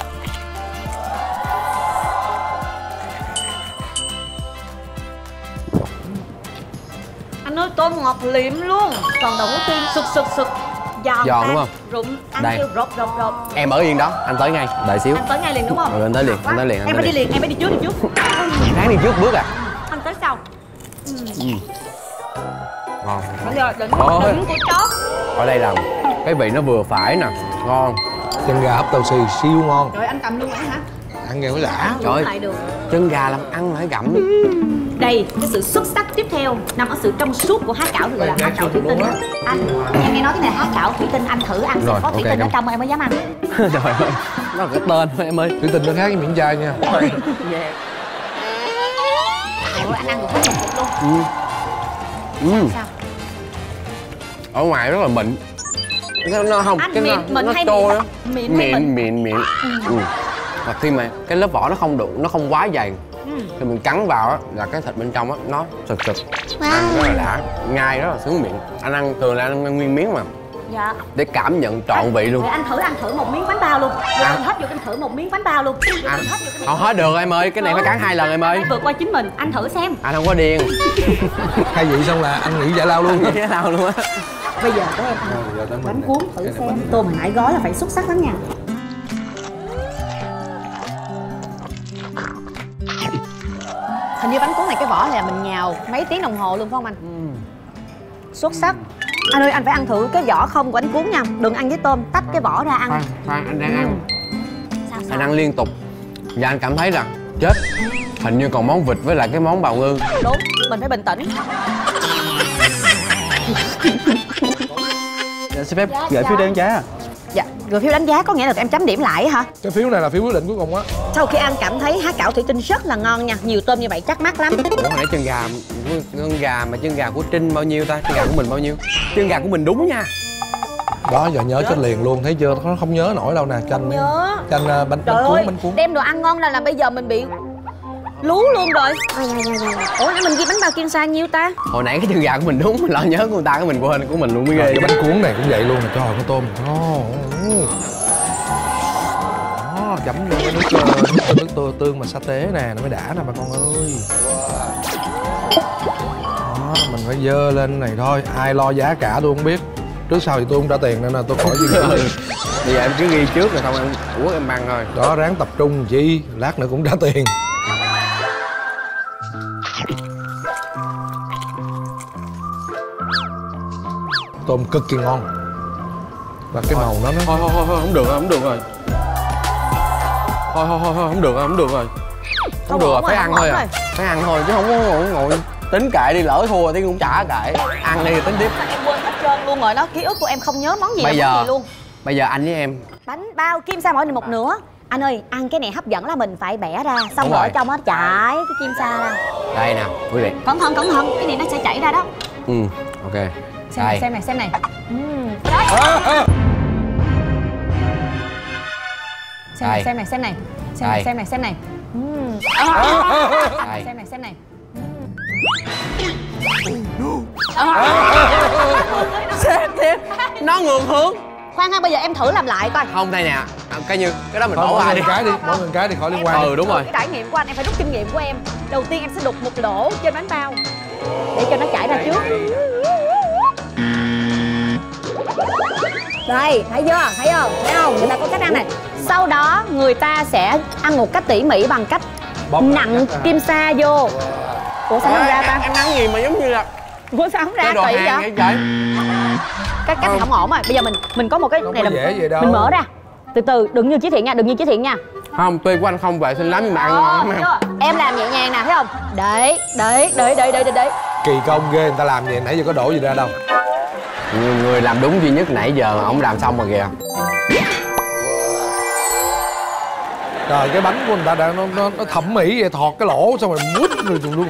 Anh ơi tôm ngọt liệm luôn. Còn tàu hũ ki sực giòn đúng không? Rụm ăn Đây. kêu rộp. Em ở yên đó, anh tới ngay. Đợi xíu. Anh tới ngay liền đúng không? Anh tới liền, anh tới liền. Em phải đi liền, em phải đi trước. Tháng đi trước bước à? Anh tới sau. Ngon. Bây giờ đỉnh Ôi. của chót. Ở đây là cái vị nó vừa phải nè, ngon. Chân gà hấp tàu xì siêu ngon. Rồi anh cầm luôn ấy hả? Ăn nghe mới đã. Trời ơi, Lại được. chân gà làm ăn phải gặm. Đây, cái sự xuất sắc tiếp theo nằm ở sự trong suốt của há cảo, gọi là há cảo thủy tinh á. Anh, em nghe nói cái này há cảo thủy tinh, anh thử ăn Rồi, có thủy ok, tinh ở cảm- trong em mới dám ăn. Trời ơi, nó là cái tên thôi em ơi. Thủy tinh nó khác với miệng chai nha. Ôi, anh ăn được hết một cục luôn. Sao? Ở ngoài rất là mịn. Nó không, Anh cái mịn nó hay trôi á. mịn hay mịn? Mịn. Và khi mà cái lớp vỏ nó không đủ, nó không quá dày, thì mình cắn vào á là cái thịt bên trong á nó sực ăn rất là đã, nhai rất là sướng miệng. Anh ăn thường là ăn nguyên miếng mà Dạ. để cảm nhận trọn vị luôn. Để anh thử một miếng bánh bao luôn. Rồi anh hết vô anh thử một miếng bánh bao luôn. Anh không hết được em ơi, cái này phải cắn 2 lần em ơi. Anh vượt qua chính mình, anh thử xem. Anh không có điên. Khai vị xong là anh nghĩ giải lao luôn. Thế nào luôn á. Bây giờ tới em ăn bánh cuốn thử xem. Tôm hồi nãy gói là phải xuất sắc lắm nha. Hình như bánh cuốn này cái vỏ này là mình nhào mấy tiếng đồng hồ luôn phải không anh? Xuất sắc. Anh ơi anh phải ăn thử cái vỏ không của bánh cuốn nha. Đừng ăn với tôm, tách cái vỏ ra ăn. Khoan, anh đang ăn. Sao? Anh ăn liên tục và anh cảm thấy rằng chết, hình như còn món vịt với lại cái món bào ngư. Đúng, mình phải bình tĩnh. Xin phép gửi phiếu đánh giá à? Dạ, gửi phiếu đánh giá có nghĩa là em chấm điểm lại hả? Cái phiếu này là phiếu quyết định cuối cùng á. Sau khi ăn cảm thấy há cảo thủy tinh rất là ngon nha. Nhiều tôm như vậy chắc mắc lắm. Ủa hồi nãy chân gà mà chân gà của Trinh bao nhiêu ta? Chân gà của mình bao nhiêu? Chân gà của mình đúng nha. Đó giờ nhớ chết liền luôn, thấy chưa? Nó không nhớ nổi đâu nè. Chanh Nhớ. Chanh bánh cuốn. Đem đồ ăn ngon là bây giờ mình bị lú luôn rồi. Ủa nãy mình ghi bánh bao kiên sai nhiêu ta? Hồi nãy cái chân gà của mình đúng, mình lo nhớ của người ta, cái mình quên của mình luôn mới ghê. Cái bánh cuốn này cũng vậy luôn nè, trời ơi, có tôm ngon. Đó, chấm vô cái nước tương mà sa tế nè, nó mới đã nè bà con ơi. Đó, mình phải dơ lên này thôi. Ai lo giá cả tôi không biết. Trước sau thì tôi không trả tiền nên là tôi khỏi suy nghĩ. Bây giờ em cứ ghi trước rồi xong em ủa em ăn thôi. Đó, ráng tập trung chi, lát nữa cũng trả tiền. Tôm cực kỳ ngon. Và cái màu nó Thôi không được rồi, không được rồi. Thôi không được rồi, không được rồi. Không được rồi, phải ăn thôi à. Phải ăn thôi chứ không có ngồi tính kệ đi, lỡ thua thì cũng chả kệ. Ăn đi tính tiếp. Em quên hết trơn luôn rồi đó, ký ức của em không nhớ món gì món gì luôn. Bây giờ anh với em Bánh bao kim sa mỗi người một nửa. Anh ơi, ăn cái này hấp dẫn là mình phải bẻ ra, xong rồi ở trong nó chảy cái kim sa ra. Đây nè, quý vị. Cẩn thận, cái này nó sẽ chảy ra đó. Ok. Xem này, xem này, xem này. Xem này, xem này. Xem này, xem này, xem này. Xem này, xem này. Xem tiếp. Nó ngược hướng. Khoan ha, bây giờ em thử làm lại coi. Không đây nè, cái như cái đó mình bỏ qua đi. Mỗi người cái đi khỏi liên quan. Đúng rồi. Cái trải nghiệm của anh em phải rút kinh nghiệm của em. Đầu tiên em sẽ đục một lỗ trên bánh bao để cho nó chảy ra trước. Đây, thấy chưa? Thấy không? Thấy không? Người ta có cách ăn này. Sau đó người ta sẽ ăn một cách tỉ mỉ bằng cách nặn kim sa vô. Ủa sao không ra ta? Em ăn gì mà giống như là Ủa sao không ra kỹ vậy? Cái cách này không ổn rồi. Bây giờ mình có một cái này là mình mở ra. Từ từ, đừng như Chí Thiện nha, đừng như Chí Thiện nha. Không, tuy của anh không vệ sinh lắm nhưng mà ăn ngon lắm. Em làm nhẹ nhàng nè, thấy không? Đấy. Kỳ công ghê, người ta làm vậy nãy giờ có đổ gì ra đâu. Người làm đúng duy nhất nãy giờ ổng làm xong rồi kìa. Trời, cái bánh của người ta đã nó thẩm mỹ vậy, thọt cái lỗ xong rồi mút rồi luôn.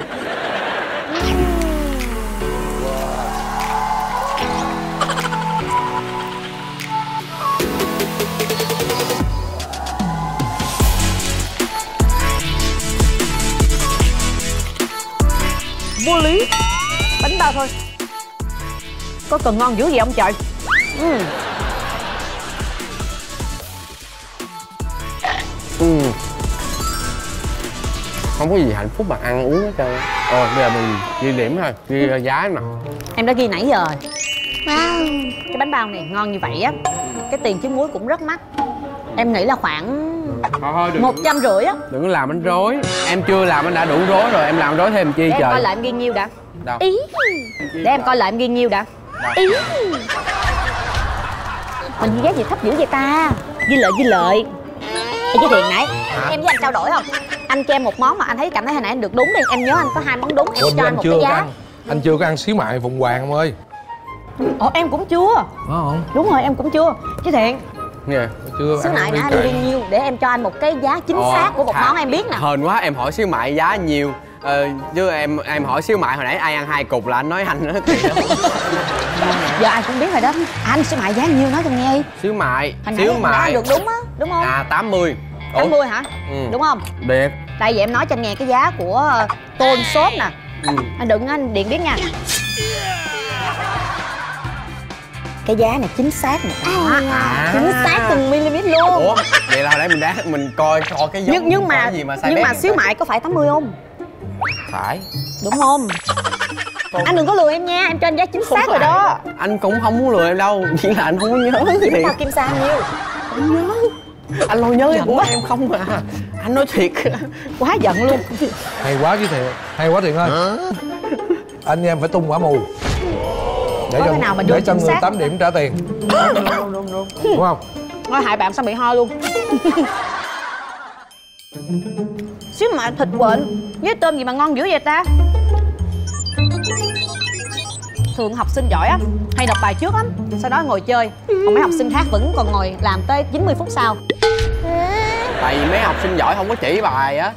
Vô lý. Bánh bao thôi. Có cần ngon dữ gì không trời? Không có gì hạnh phúc bằng ăn uống hết trơn. Rồi bây giờ mình ghi điểm thôi, ghi giá mà. Em đã ghi nãy giờ. Wow. Cái bánh bao này ngon như vậy á, cái tiền trứng muối cũng rất mắc. Em nghĩ là khoảng 150 á. Đừng có làm bánh rối. Em chưa làm anh đã đủ rối rồi, em làm rối thêm chi trời. Để em coi lại em ghi nhiêu đã. Đâu? Ý. Để em coi lại em ghi nhiêu đã. Ý. Mình ghi giá gì thấp dữ vậy ta? Ghi lợi. Em Chí Thiện nãy em với anh trao đổi không? Anh cho em một món mà anh cảm thấy hồi nãy anh được đúng đi. Em nhớ anh có 2 món đúng, em cho anh một cái giá. Anh chưa có ăn xíu mại Phụng Hoàng không ơi? Ồ, em cũng chưa. Không? Đúng rồi, em cũng chưa. Chí Thiện. Dạ. Chưa. Xíu mại nãy anh ghi nhiêu để em cho anh một cái giá chính xác của một món em biết nè. Hên quá, em hỏi xíu mại giá nhiều. Chứ em hỏi xíu mại hồi nãy ai ăn 2 cục là anh nói anh đó. Giờ ai cũng biết rồi đó. Anh xíu mại giá nhiêu nói cho nghe đi. Xíu mại. Xíu mại được đúng á, đúng không? 80. 80 hả? Đúng không? Điệt. Đây vậy em nói cho anh nghe cái giá của tôn sốt nè. Anh đừng anh Điện biết nha. Cái giá này chính xác nè. Chính xác từng mm luôn. Ủa, vậy là hồi nãy mình coi cái giống nhưng mà xíu mại có phải 80 không? Phải. Đúng không? Anh đừng có lừa em nha, em cho anh giá chính xác rồi đó. Anh cũng không muốn lừa em đâu, chỉ là anh không có nhớ cái gì. Kim sa nhiêu? Không nhớ. Anh lo nhớ em của em không mà. Anh nói thiệt. Quá giận luôn. Hay quá chứ Thiện. Hay quá Thiện ơi. Anh em phải tung quả mù. Để cho người 8 điểm trả tiền. Đúng không? Nói hại bạn sao bị ho luôn. Xíu mại thịt quện với tôm gì mà ngon dữ vậy ta? Thường học sinh giỏi á hay đọc bài trước lắm, sau đó ngồi chơi. Còn mấy học sinh khác vẫn còn ngồi làm tới 90 phút sau. Tại vì mấy học sinh giỏi không có chỉ bài á.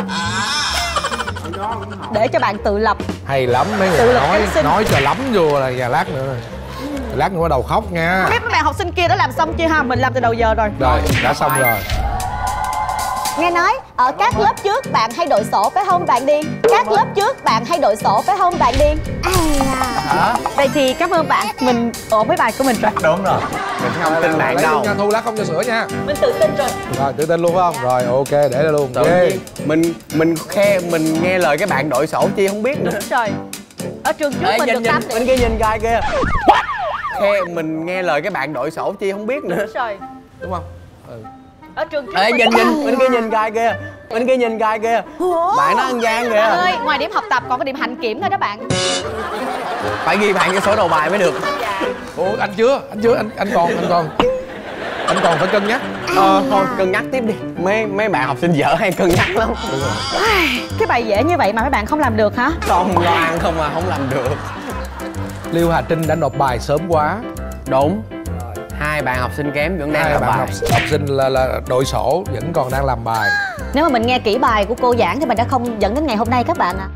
Để cho bạn tự lập. Hay lắm mấy người nói cho lắm vô là và lát nữa. Lát nữa bắt đầu khóc nha. Biết mấy bạn học sinh kia đã làm xong chưa ha? Mình làm từ đầu giờ rồi. Rồi, đã xong rồi. Nghe nói ở các lớp trước bạn hay đội sổ phải không bạn Điên? Các lớp trước bạn hay đội sổ phải không bạn Điên? hả? Vậy thì cảm ơn bạn. Mình ổn với bài của mình rồi. Đúng rồi. Mình không tin bạn lấy đâu. luôn nha, Thu lát không cho sữa nha. Mình tự tin rồi. Rồi tự tin luôn phải không? Rồi ok, để đây luôn. Tự nhiên mình nghe lời cái bạn đội sổ chi không biết nữa. Đúng rồi. Ở trường trước mình được 8 điểm. Bên kia nhìn gai kia. Mình nghe lời cái bạn đội sổ chi không biết nữa. Đúng rồi. Đúng không? Ở trường trước Ê, mình nhìn bên kia nhìn gai kia. Bên kia nhìn gai kia. Bạn nó ăn gian kìa. Bạn ơi, ngoài điểm học tập còn có điểm hạnh kiểm nữa đó bạn. Phải ghi bạn cái sổ đầu bài mới được. Ủa anh chưa, anh còn phải cân nhắc. Thôi cân nhắc tiếp đi. Mấy bạn học sinh dở hay cân nhắc lắm. Cái bài dễ như vậy mà mấy bạn không làm được hả? Không, lo ăn không mà không làm được. Liêu Hà Trinh đã nộp bài sớm quá. Đúng. Hai bạn học sinh kém vẫn đang Hai làm bạn bài. học sinh là đội sổ vẫn còn đang làm bài. Nếu mà mình nghe kỹ bài của cô giảng thì mình đã không dẫn đến ngày hôm nay các bạn ạ.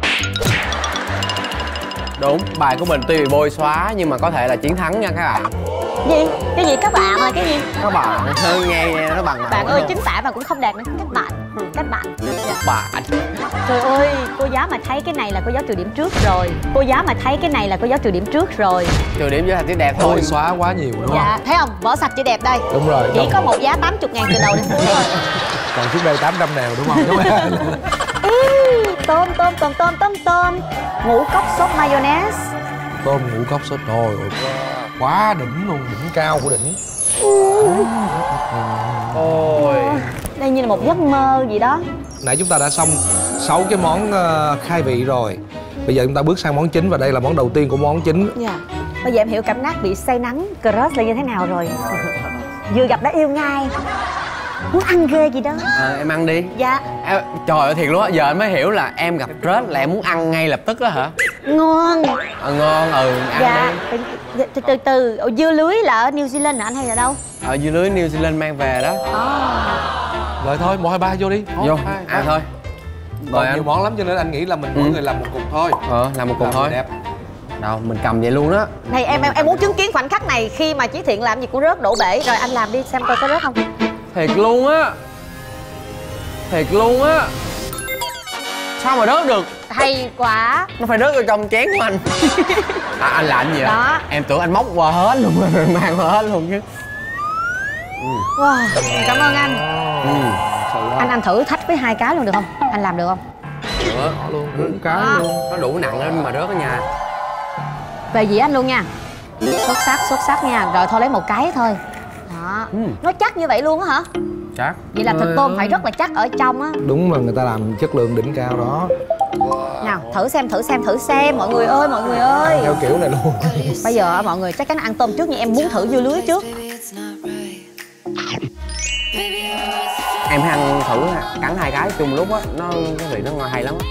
Đúng, bài của mình tuy bị bôi xóa nhưng mà có thể là chiến thắng nha các bạn. Gì? Cái gì các bạn là cái gì? Các bạn nghe nó bằng Bạn ơi, chính tả mà cũng không đạt nữa. Các bạn. Bạn. Trời ơi, cô giáo mà thấy cái này là cô giáo trừ điểm trước rồi. Cô giáo mà thấy cái này là cô giáo trừ điểm trước rồi. Trừ điểm cho thành tích đẹp thôi. Bôi xóa quá nhiều đúng không? Dạ, thấy không? Vỏ sạch chữ đẹp đây. Đúng rồi. Chỉ có một giá 80.000 từ đầu đến cuối thôi. Còn trước đây 800 nèo đúng không? Đúng không? Tôm. Ngũ cốc sốt mayonnaise. Tôm ngũ cốc sốt rồi. Quá đỉnh luôn, đỉnh cao của đỉnh. Ôi. Đây như là một giấc mơ gì đó. Nãy chúng ta đã xong 6 cái món khai vị rồi. Bây giờ chúng ta bước sang món chính và đây là món đầu tiên của món chính. Dạ. Bây giờ em hiểu cảm giác bị say nắng crush là như thế nào rồi. Vừa gặp đã yêu ngay. Muốn ăn ghê gì đó. Em ăn đi. Dạ. Trời ơi thiệt luôn á, giờ anh mới hiểu là em gặp crush là em muốn ăn ngay lập tức đó hả? Ngon. Ngon, ăn dạ. đi. Từ dưa lưới là ở New Zealand hả anh hay là đâu? Ở dưới lưới New Zealand mang về đó. Rồi thôi, 1, 2, 3 vô đi. Vô, ăn thôi. Còn nhiều món lắm cho nên anh nghĩ là mình mỗi người làm một cục thôi. Làm một cục thôi. Đẹp. Đâu, mình cầm vậy luôn đó. Này em muốn chứng kiến khoảnh khắc này khi mà Chí Thiện làm gì cũng rớt đổ bể. Rồi anh làm đi xem coi có rớt không. Thiệt luôn á. Thiệt luôn á. Sao mà rớt được? Hay quá. Nó phải rớt vào trong chén của anh. Anh làm gì vậy? Đó. Em tưởng anh móc qua hết luôn rồi mang qua hết luôn chứ. Wow, cảm ơn anh. Anh thử thách với 2 cái luôn được không? Anh làm được không? Được luôn, 4 cái luôn. Nó đủ nặng lên mà rớt ở nhà. Về dĩa anh luôn nha. Xuất sắc nha. Rồi thôi lấy 1 cái thôi. Đó. Nó chắc như vậy luôn á hả? Chắc. Vậy là thịt tôm phải rất là chắc ở trong á. Đúng là người ta làm chất lượng đỉnh cao đó. Nào, thử xem mọi người ơi, mọi người ơi. Theo kiểu này luôn. Bây giờ mọi người chắc chắn ăn tôm trước nhưng em muốn thử dưa lưới trước. Em hay ăn thử cắn 2 cái chung lúc á, cái vị nó ngon hay lắm á.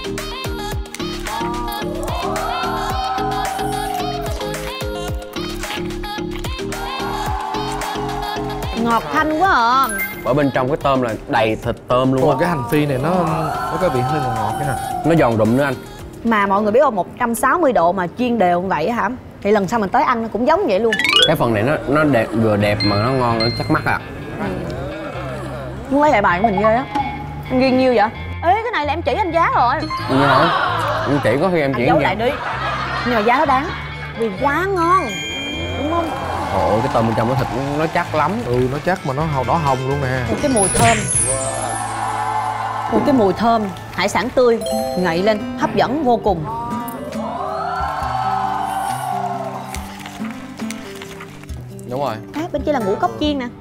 Ngọt thanh quá à. Ở bên trong cái tôm là đầy thịt tôm luôn á. Cái hành phi này nó có vị hơi ngọt cái nè. Nó giòn rụm nữa anh. Mà mọi người biết không, 160 độ mà chiên đều như vậy hả? Thì lần sau mình tới ăn nó cũng giống vậy luôn. Cái phần này nó đẹp, vừa đẹp mà nó ngon nữa, chắc mắt à. Muốn lấy lại bài của mình ghê á. Anh ghi nhiêu vậy? Ê, cái này là em chỉ anh giá rồi. Như hả? Em chỉ có khi em chỉ anh giấu lại đi. Nhưng mà giá nó đáng. Vì quá ngon. Đúng không? Ôi, cái tôm bên trong nó thịt nó chắc lắm. Nó chắc mà nó đỏ hồng luôn nè. Một cái mùi thơm. Một cái mùi thơm hải sản tươi ngậy lên, hấp dẫn vô cùng. Đúng rồi. Bên kia là ngũ cốc chiên nè.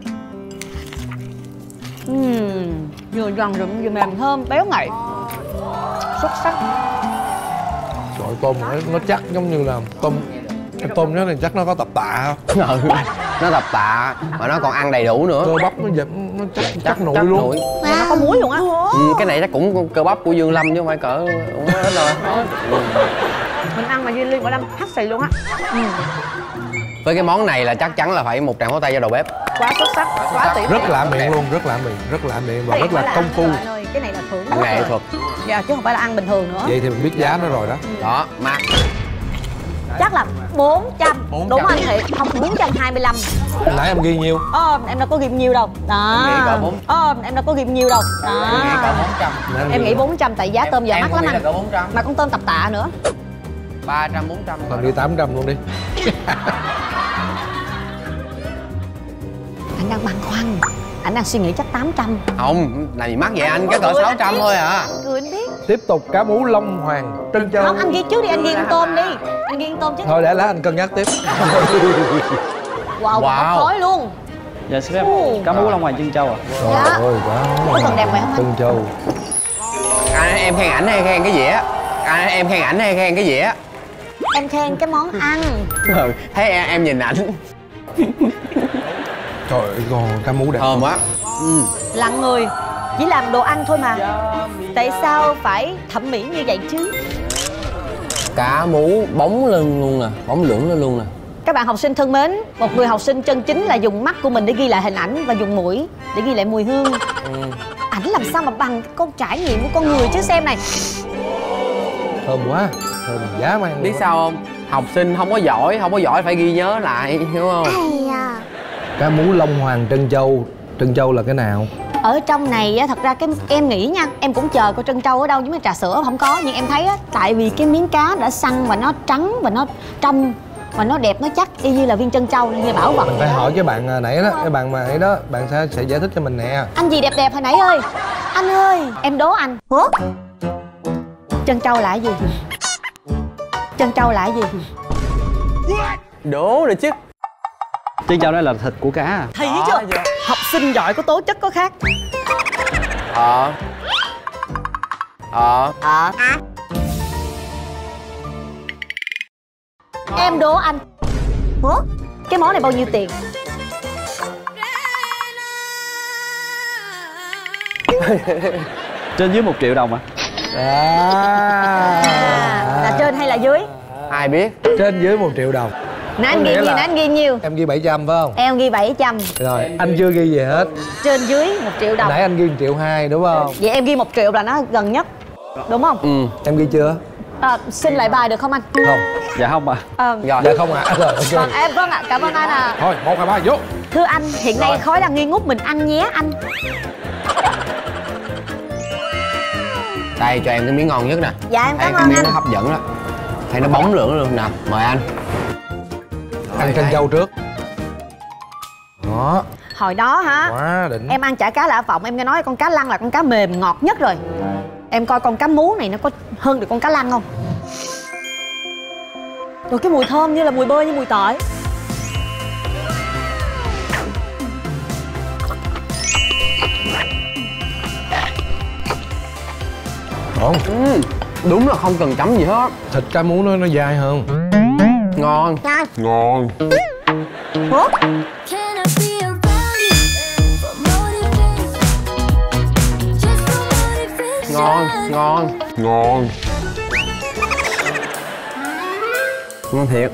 Vừa giòn rụm vừa mềm thơm, béo ngậy. Xuất sắc. Trời, tôm nó chắc giống như là cái tôm nó này chắc nó có tập tạ không? Nó tập tạ mà nó còn ăn đầy đủ nữa. Cơ bắp nó chắc nổi luôn. Nó có muối luôn á. Cái này chắc cũng cơ bắp của Dương Lâm chứ không phải cỡ cũng hết rồi. Mình ăn mà Dương Lâm Lâm hắt xì luôn á. Với cái món này là chắc chắn là phải một tràng pháo tay cho đầu bếp. Quá xuất sắc, quá tuyệt. Rất lạ miệng luôn, rất lạ miệng và rất là công phu. Cái này là thưởng nghệ thuật. Dạ, chứ không phải là ăn bình thường nữa. Vậy thì mình biết giá nó rồi đó. Đó, mà chắc là 400. Đúng anh Thiệt, không 425. Nãy em ghi nhiêu? Em đâu có ghi nhiêu đâu. Đó. Em đâu có ghi nhiêu đâu. Đó. Em nghĩ cỡ 400. Em nghĩ 400 tại giá tôm giờ mắc lắm anh. Em nghĩ là cỡ 400. Mà con tôm tập tạ nữa. 300, 400. Còn đi 800 luôn đi. Anh đang băn khoăn, anh đang suy nghĩ chắc 800. Không, làm gì mắc vậy anh, cái cỡ 600 thôi à. Cười anh biết. Tiếp tục cá mú Long Hoàng trân châu. Không, anh ghi trước đi, anh ghi con tôm đi. Anh ghi con tôm chứ. Thôi để lát anh cân nhắc tiếp. Wow, wow. Khói luôn. Dạ xin phép cá mú Long Hoàng trân châu à? Dạ. Ôi quá. Có cần đẹp vậy không anh? Trân châu. Em khen ảnh hay khen cái dĩa? Em khen ảnh hay khen cái dĩa? Em khen cái món ăn. Thấy em nhìn ảnh. Trời ơi, còn cá mú đẹp. Thơm quá. Lặng người, chỉ làm đồ ăn thôi mà. Tại sao phải thẩm mỹ như vậy chứ? Cá mú bóng lên luôn nè, bóng lưỡng lên luôn nè. Các bạn học sinh thân mến, một người học sinh chân chính là dùng mắt của mình để ghi lại hình ảnh và dùng mũi để ghi lại mùi hương. Ảnh làm sao mà bằng con trải nghiệm của con người chứ, xem này. Thơm quá, thơm giá mang. Biết sao không? Học sinh không có giỏi phải ghi nhớ lại, hiểu không? Cá mú Long Hoàng trân châu là cái nào? Ở trong này á, thật ra cái em nghĩ nha, em cũng chờ coi trân châu ở đâu, nhưng mà trà sữa không có. Nhưng em thấy á, tại vì cái miếng cá đã săn và nó trắng và nó trong và nó đẹp, nó chắc y như là viên trân châu như bảo vật. Mình phải hỏi cái bạn nãy đó, cái bạn mà nãy đó, bạn sẽ giải thích cho mình nè. Anh gì đẹp đẹp hồi nãy ơi? Anh ơi, em đố anh. Ủa? Trân châu là cái gì? Trân châu là cái gì? Đố rồi chứ. Trân châu đó là thịt của cá à? Thấy chưa? Học sinh giỏi có tố chất có khác. Em đố anh. Ủa? Cái món này bao nhiêu tiền? Trên dưới 1 triệu đồng à? Là trên hay là dưới? Ai biết. Trên dưới 1 triệu đồng. Nãy anh ghi nhiêu? Nãy anh ghi nhiêu? Em ghi 700 phải không? Em ghi 700. Rồi, anh chưa ghi gì hết. Trên dưới 1 triệu đồng. Nãy anh ghi 1,2 triệu đúng không? Vậy em ghi 1 triệu là nó gần nhất, đúng không? Em ghi chưa? Xin lại bài được không anh? Không. Dạ không ạ. Dạ không ạ. Rồi, ok. Vâng, em vâng ạ, cảm ơn anh ạ. Thôi, 1, 2, 3, vô. Thưa anh, hiện nay khói đang nghi ngút mình ăn nhé anh. Đây cho em cái miếng ngon nhất nè. Dạ em cảm cái ơn miếng anh. nó hấp dẫn đó. Thấy nó bóng lưỡng luôn nè, mời anh. Ăn trân châu trước. Đó. Hồi đó hả? Quá đỉnh. Em ăn chả cá Lạ Vọng, em nghe nói con cá lăng là con cá mềm ngọt nhất rồi. Em coi con cá mú này nó có hơn được con cá lăng không? Rồi cái mùi thơm như là mùi bơ, như mùi tỏi. Ngon. Đúng là không cần chấm gì hết. Thịt cá mú nó dai hơn. Ngon. Ngon. Ủa? Ngon. Ngon. Ngon. Ngon thiệt.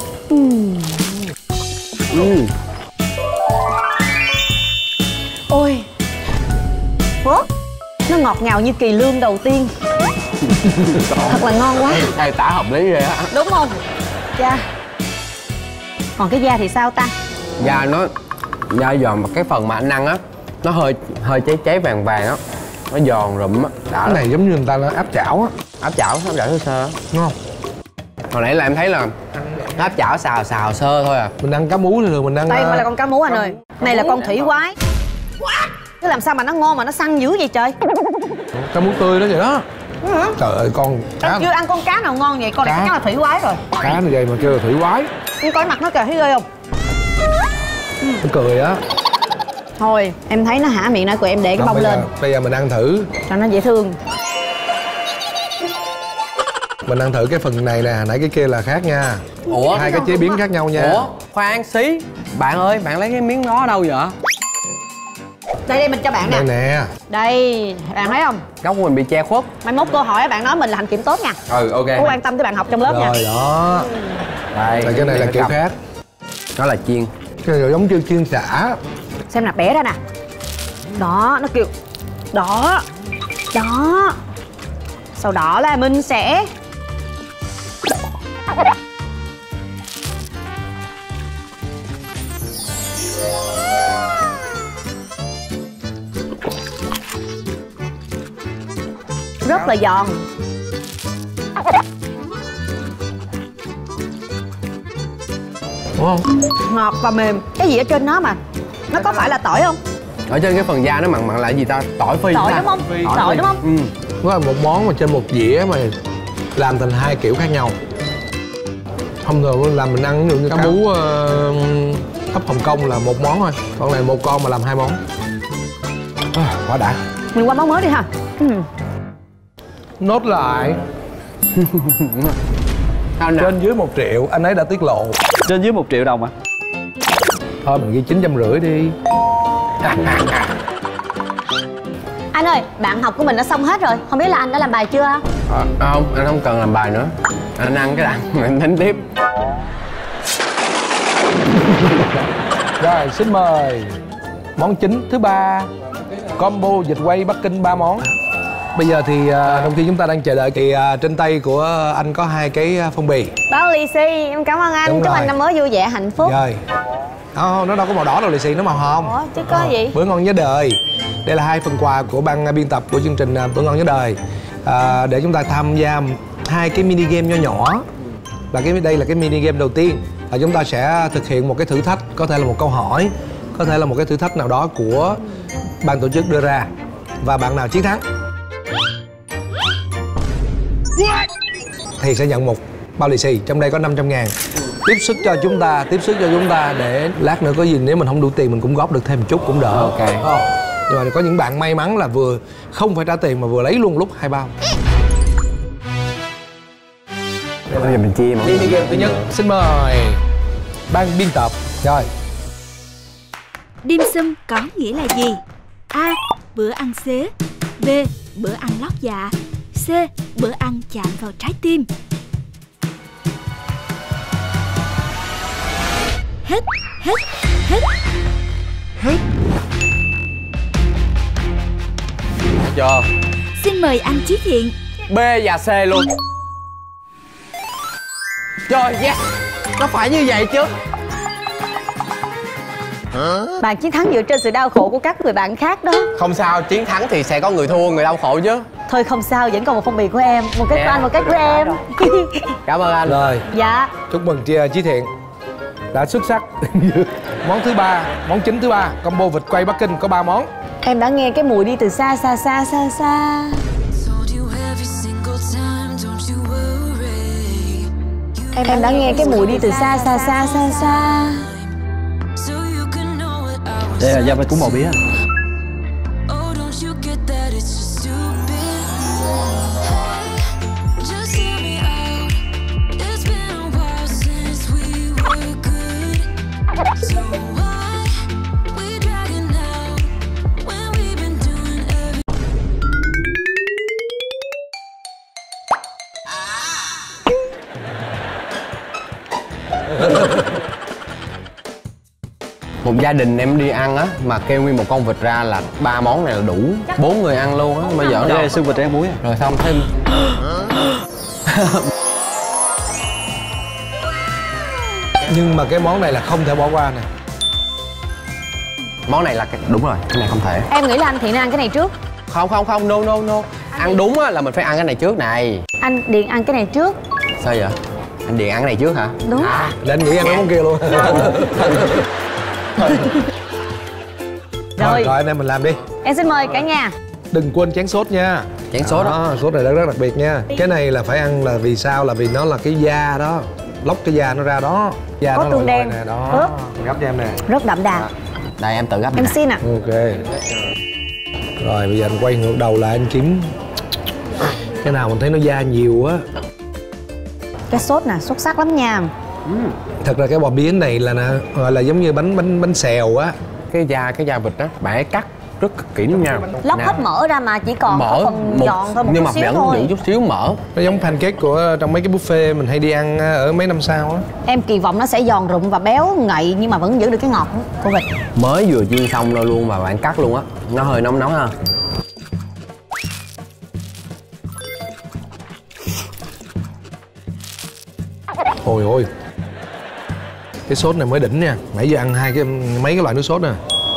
Ôi. Ủa? Nó ngọt ngào như kỳ lương đầu tiên. Thật là ngon quá. Đây tả hợp lý rồi á. Đúng không? Dạ. Còn cái da thì sao ta? Da nó giòn, mà cái phần mà anh ăn á nó hơi cháy vàng á, nó giòn rụm á, đã. Cái này giống như người ta áp chảo á. Áp chảo sơ sơ. Đúng không? Hồi nãy là em thấy là áp chảo xào sơ thôi à. Mình ăn cá mú thì thường mình ăn. Đây mà là con cá mú anh ơi. Này là con thủy quái. Chứ làm sao mà nó ngon mà nó săn dữ vậy trời? Cá mú tươi đó vậy đó. Trời ơi, con cá. Em chưa ăn con cá nào ngon vậy, con này chắc là thủy quái rồi. Cá như vậy mà kêu là thủy quái. Em coi mặt nó kìa, thấy ghê không? Nó cười á. Thôi, em thấy nó hả miệng nó cười, em để cái bông lên. Bây giờ mình ăn thử. Cho nó dễ thương. Mình ăn thử cái phần này nè, nãy cái kia là khác nha. Ủa? Hai cái chế biến khác nhau nha. Ủa? Khoan xí. Bạn ơi, bạn lấy cái miếng đó ở đâu vậy? Đây mình cho bạn nè. Đây nè. Đây, bạn thấy không? Góc của mình bị che khuất. Mai mốt cô hỏi bạn nói mình là hành kiểm tốt nha. Ok. Cô quan tâm tới bạn học trong lớp nha. Rồi đó. Đây, cái này là kiểu khác. Đó là chiên. Cái này giống như chiên sả. Xem nè, bẻ ra nè. Đó, nó kêu. Đó. Đó. Sau đó là mình sẽ rất là giòn. đúng không? Ngọt và mềm. Cái gì ở trên nó mà nó có phải là tỏi không? Ở trên cái phần da nó mặn mặn là gì ta? Tỏi phi Tỏi ta? đúng không? Tỏi đúng không? Ừ. Nó là một món mà trên một dĩa mà làm thành hai kiểu khác nhau. Thông thường làm mình ăn ví dụ như cá bú hấp Hồng Kông là một món thôi, còn này một con mà làm hai món. Quá đã. Mình qua món mới đi ha. Nốt lại. Trên dưới 1 triệu, anh ấy đã tiết lộ. Trên dưới 1 triệu đồng à? Thôi mình ghi 950 đi. Anh ơi, bạn học của mình đã xong hết rồi. Không biết là anh đã làm bài chưa? Không, anh không cần làm bài nữa. Anh ăn cái đằng, anh tính tiếp. Rồi, xin mời món chính thứ 3, combo vịt quay Bắc Kinh 3 món. Bây giờ thì trong khi chúng ta đang chờ đợi thì trên tay của anh có 2 cái phong bì. Bao lì xì, em cảm ơn anh. Đúng Chúc rồi. anh năm mới vui vẻ hạnh phúc. Rồi. Nó đâu có màu đỏ đâu lì xì, nó màu hồng. Ủa, chứ có gì? Bữa ngon nhớ đời. Đây là 2 phần quà của ban biên tập của chương trình Bữa ngon nhớ đời. Để chúng ta tham gia 2 cái mini game nho nhỏ. Đây là cái mini game đầu tiên. Chúng ta sẽ thực hiện một cái thử thách, có thể là một câu hỏi, có thể là một cái thử thách nào đó của ban tổ chức đưa ra. Và bạn nào chiến thắng thì sẽ nhận một bao lì xì, trong đây có 500.000. Tiếp sức cho chúng ta để lát nữa có gì nếu mình không đủ tiền mình cũng góp được thêm một chút cũng đỡ. Ok. Nhưng mà có những bạn may mắn là vừa không phải trả tiền mà vừa lấy luôn lúc 2 bao. Bây giờ mình chia mà. Mini game thứ nhất, xin mời ban biên tập. Rồi. Dim sum có nghĩa là gì? A. Bữa ăn xế. B. Bữa ăn lót dạ. C. Bữa ăn chạm vào trái tim. Hết. Chờ. Xin mời anh Chí Thiện. B và C luôn. Trời, yes. Nó phải như vậy chứ. Bạn chiến thắng dựa trên sự đau khổ của các người bạn khác đó. Không sao, chiến thắng thì sẽ có người thua, người đau khổ chứ. Thôi không sao, vẫn còn một phong bì của em. Một cái của anh, một cái của em. Cảm ơn anh. Rồi. Dạ. Chúc mừng Chí Thiện đã xuất sắc. Món thứ 3, món chính thứ 3, combo vịt quay Bắc Kinh có 3 món. Em đã nghe cái mùi đi từ xa. Em đã nghe cái mùi đi từ xa. Đây là gia vị của màu bía. Một gia đình em đi ăn á mà kêu nguyên một con vịt ra là 3 món này là đủ 4 người ăn luôn á, bây giờ Đây là xương vịt rang muối. rồi xong thêm. Nhưng mà cái món này là không thể bỏ qua nè. Món này là đúng rồi, cái này không thể. Em nghĩ là anh Thiện nên ăn cái này trước. Không, no. Ăn đúng á là mình phải ăn cái này trước này. Anh Điền ăn cái này trước. Sao vậy? Anh Điền ăn cái này trước hả? Đúng. Để anh nghĩ ăn mấy món kia luôn. Rồi anh em mình làm đi. Em xin mời cả nhà. Đừng quên chén sốt nha. Chén sốt đó. Sốt này rất đặc biệt nha. Cái này là phải ăn là vì sao? Là vì nó là cái da đó, lóc cái da nó ra đó. Da Có nó tương đen. nè, đó. Ướp. Gắp cho em nè. Rất đậm đà. Đây em tự gấp. Em xin ạ. Ok. Rồi bây giờ anh quay ngược đầu lại anh kiếm cái nào mình thấy nó da nhiều á. Cái sốt nè, xuất sắc lắm nha. Thật ra cái bò bía này là gọi là giống như bánh xèo á. Cái da vịt đó bạn ấy cắt rất cực kỹ luôn nha. Lóc hết mỡ ra mà chỉ còn mỡ có phần giòn thôi, một nhưng mà chút xíu vẫn thôi. những chút xíu mỡ. Nó giống pancake của trong mấy cái buffet mình hay đi ăn ở mấy năm sau á. Em kỳ vọng nó sẽ giòn rụm và béo ngậy nhưng mà vẫn giữ được cái ngọt của vịt. Mới vừa chiên xong rồi luôn mà bạn cắt luôn á. Nó hơi nóng ha. Ôi ôi, cái sốt này mới đỉnh nha. Nãy giờ ăn mấy cái loại nước sốt nè.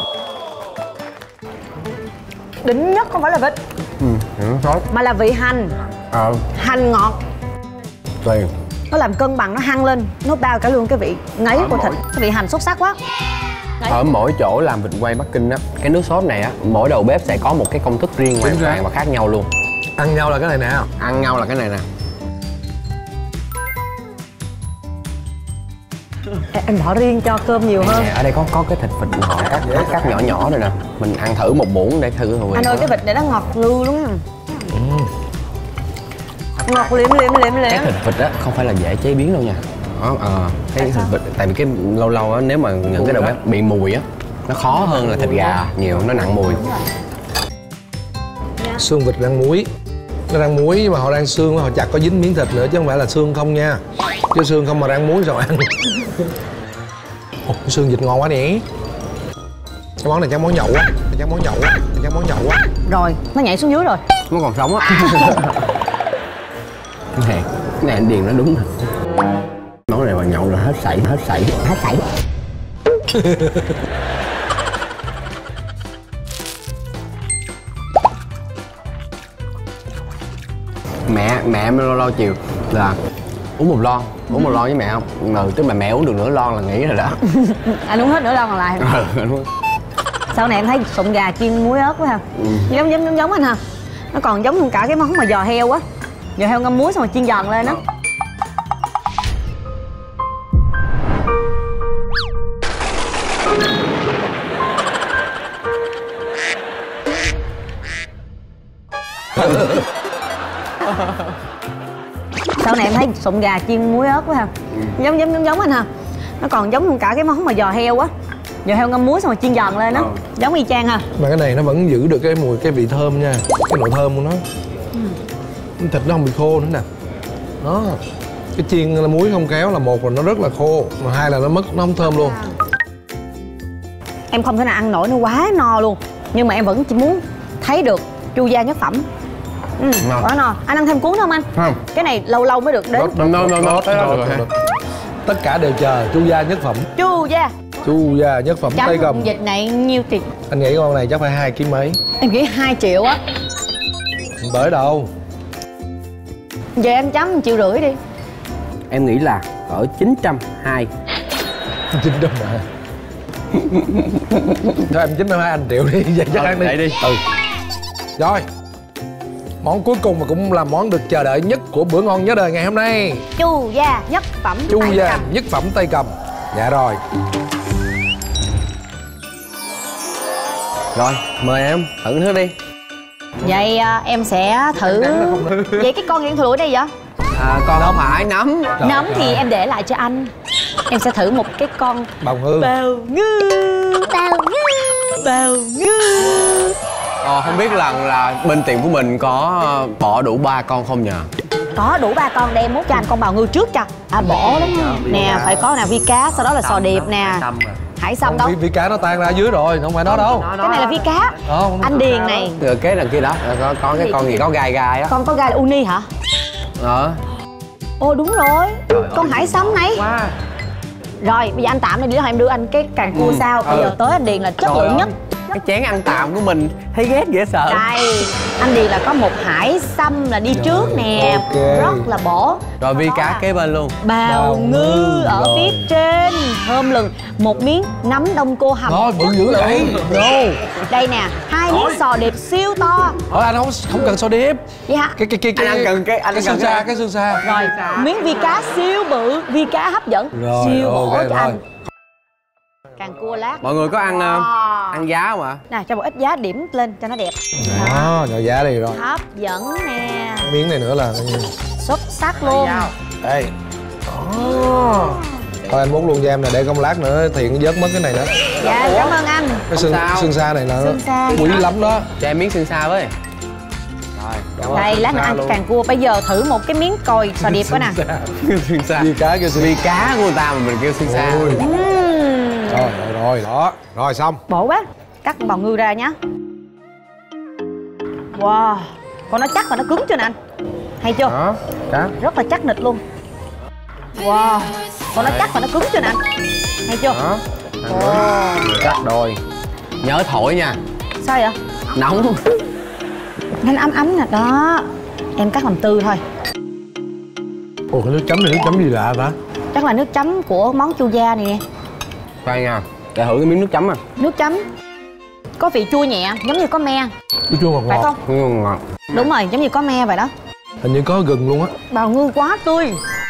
Đỉnh nhất không phải là vịt Sốt. mà là vị hành. Hành ngọt. Tùy. Nó làm cân bằng, nó hăng lên, nó bao cả luôn cái vị ngấy của thịt. Cái vị hành xuất sắc quá. Ở mỗi chỗ làm vịt quay Bắc Kinh á, cái nước sốt này á, mỗi đầu bếp sẽ có một cái công thức riêng hoàn toàn và khác nhau luôn. Ăn nhau là cái này nè. Ăn nhau là cái này nè. Em bỏ riêng cho cơm nhiều hơn. Ở đây có cái thịt vịt họ cắt nhỏ nhỏ này nè. Mình ăn thử một muỗng để thử hương vị. Anh ơi, cái vịt này nó ngọt lưu đúng không? Ngọt liếm. Cái thịt vịt á không phải là dễ chế biến đâu nha. Cái thịt vịt tại vì cái lâu á nếu mà những cái đầu bếp bị mùi á, nó khó hơn là thịt gà nhiều, nó nặng mùi. Xương vịt rang muối. Nó rang muối nhưng mà họ rang xương, họ chặt có dính miếng thịt nữa chứ không phải là xương không nha. Chứ xương không mà rang muối sao ăn. Xương vịt ngon quá nè. Cái món này chắc món nhậu á. Chắc món nhậu á. Rồi, nó nhảy xuống dưới rồi. Nó còn sống á. Cái này anh Điền nó đúng rồi. Món này mà nhậu là hết sảy. Mẹ em lâu chiều là uống một lon với mẹ không? Tức là mẹ uống được nửa lon là nghỉ rồi đó. Anh uống hết nửa lon còn lại. Sau này em thấy sụn gà chiên muối ớt quá ha. Giống anh ha. Nó còn giống hơn cả cái món mà giò heo á. Giò heo ngâm muối xong rồi chiên giòn lên á. Sau này em thấy sụn gà chiên muối ớt quá ha. Giống anh ha. Nó còn giống hơn cả cái món mà giò heo á. Giò heo ngâm muối xong rồi chiên giòn lên á. Giống y chang ha. Mà cái này nó vẫn giữ được cái mùi, cái vị thơm nha. Cái độ thơm của nó. Thịt nó không bị khô nữa nè. Đó. Cái chiên là muối không kéo là một là nó rất là khô, mà hai là nó không thơm luôn. Em không thể nào ăn nổi, nó quá no luôn. Nhưng mà em vẫn chỉ muốn thấy được chu gia nhất phẩm. Quá no. Anh ăn thêm cuốn không anh? Không. Cái này lâu mới được đến. Tất cả đều chờ chu gia nhất phẩm. Chu gia nhất phẩm Tây Cầm. Vịt này nhiêu tiền? Anh nghĩ con này chắc phải 2 kg mấy. Em nghĩ 2 triệu á. Bởi đâu. Về em chấm 1,5 triệu đi. Em nghĩ là ở 920. 920. Thôi em 920 anh triệu đi. Vậy chắc ăn đi. Rồi. Món cuối cùng mà cũng là món được chờ đợi nhất của bữa ngon nhớ đời ngày hôm nay. Chu gia nhất phẩm Tây Cầm. Dạ rồi. Rồi, mời em thử thứ đi. Vậy em sẽ thử. Vậy cái con hiện thử ở đây vậy? Con không phải nấm. Nấm thì em để lại cho anh. Em sẽ thử một cái con bào ngư. Bào ngư. Không biết là bên tiệm của mình có bỏ đủ 3 con không nhờ? Có đủ 3 con, đem mốt cho anh con bào ngư trước cho. Bỏ lắm. Nè, phải có nè vi cá, sau đó là sò điệp nè. Hải sâm đâu? Vi cá nó tan ra dưới rồi, không phải nó đâu. Cái này là vi cá. Anh Điền này. Rồi cái đằng kia đó, có cái con gì có gai á. Con có gai là uni hả? Đúng rồi. Con hải sâm này. Rồi, bây giờ anh tạm đi, em đưa anh cái càng cua sao. Bây giờ tới anh Điền là chất lượng nhất. Cái chén ăn tạm của mình thấy ghét dễ sợ. Đây, anh Điền là có một hải sâm là đi trước nè. Rất là bổ. Rồi vi cá kế bên luôn. Bào ngư ở phía trên. Thơm lừng. Một miếng nấm đông cô hầm. Rồi, bự dữ vậy. Đây nè, 2 miếng sò điệp siêu to. Anh không cần sò điệp. Vậy hả? Anh ăn cần cái xương xa. Rồi, miếng vi cá siêu bự, vi cá hấp dẫn. Rồi, siêu bổ cho anh. Càng cua lát. Mọi người có ăn giá mà. Nè, cho một ít giá điểm lên cho nó đẹp. Đó, nhỏ giá đi rồi. Hấp dẫn nè. Miếng này nữa là xuất sắc luôn. Đây. Thôi anh múc luôn cho em nè, để không lát nữa Thiện vớt mất cái này nữa. Dạ, cảm ơn anh. Cái xương xa này là quý lắm đó. Cho em miếng xương xa với. Rồi. Đây, lát nữa ăn càng cua. Bây giờ thử một cái miếng còi sò điệp coi nè. Xương xa. Vi cá của người ta mà mình kêu xương xa. Rồi, đó. Rồi xong. Bổ quá. Cắt con bào ngư ra nhá. Wow. Con nó chắc và nó cứng chưa nè anh? Hay chưa? Đó, cá. Rất là chắc nịch luôn. Wow. Con nó chắc và nó cứng chưa nè anh? Hay chưa? Đó. Chắc rồi. Nhớ thổi nha. Sao vậy? Nóng. Nên ấm nè, đó. Em cắt làm tư thôi. Ồ, cái nước chấm này nước chấm gì lạ hả? Chắc là nước chấm của món chu gia này nè. Khoan nha, để thử cái miếng nước chấm à. Nước chấm có vị chua nhẹ, giống như có me. Nước chua ngọt phải ngọt. không? Ngọt. Đúng rồi, giống như có me vậy đó. Hình như có gừng luôn á. Bào ngư quá tươi.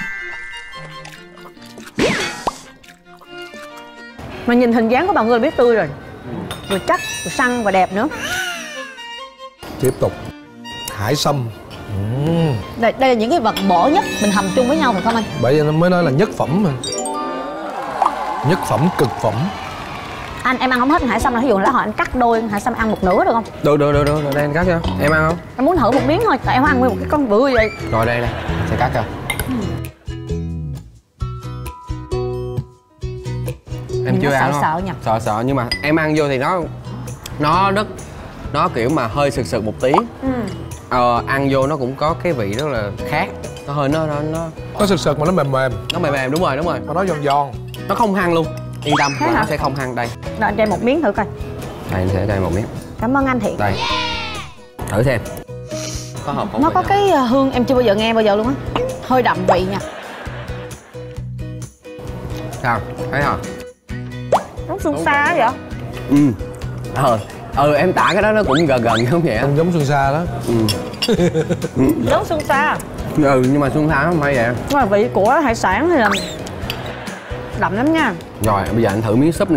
Mà nhìn hình dáng của bào ngư là biết tươi rồi. Vừa chắc, vừa săn và đẹp nữa. Tiếp tục hải sâm. Đây là những cái vật bổ nhất mình hầm chung với nhau phải không anh? Bởi vì nó mới nói là nhất phẩm mà. Nhất phẩm, cực phẩm. Anh em ăn không hết hải sâm là ví dụ là họ anh cắt đôi hải sâm ăn một nửa được không? Được, đây anh cắt cho. Em ăn không? Em muốn thử một miếng thôi, tại em ăn nguyên một cái con bự vậy. Rồi đây, sẽ cắt cho. Em chưa ăn sợ nha. Sợ nhưng mà em ăn vô thì nó rất, nó kiểu mà hơi sực một tí. Ăn vô nó cũng có cái vị rất là khác. Nó hơi nó sực mà nó mềm mềm. Nó mềm, đúng rồi. Mà nó giòn giòn. Nó không hăng luôn. Yên tâm là nó sẽ không hăng. Đây. Rồi anh cho em một miếng thử coi. Đây anh sẽ cho em một miếng. Cảm ơn anh Thiện. Đây. Thử xem. Có hợp không? Nó có cái hương em chưa bao giờ nghe bao giờ luôn á. Hơi đậm vị nha. Sao? Thấy không? Nó xương xa vậy? Em tả cái đó nó cũng gần giống vậy á. Không giống xương xa đó. Giống xương xa. Nhưng mà xương xa không phải vậy. Nhưng mà vị của hải sản thì là đậm lắm nha. Rồi bây giờ anh thử miếng súp nè.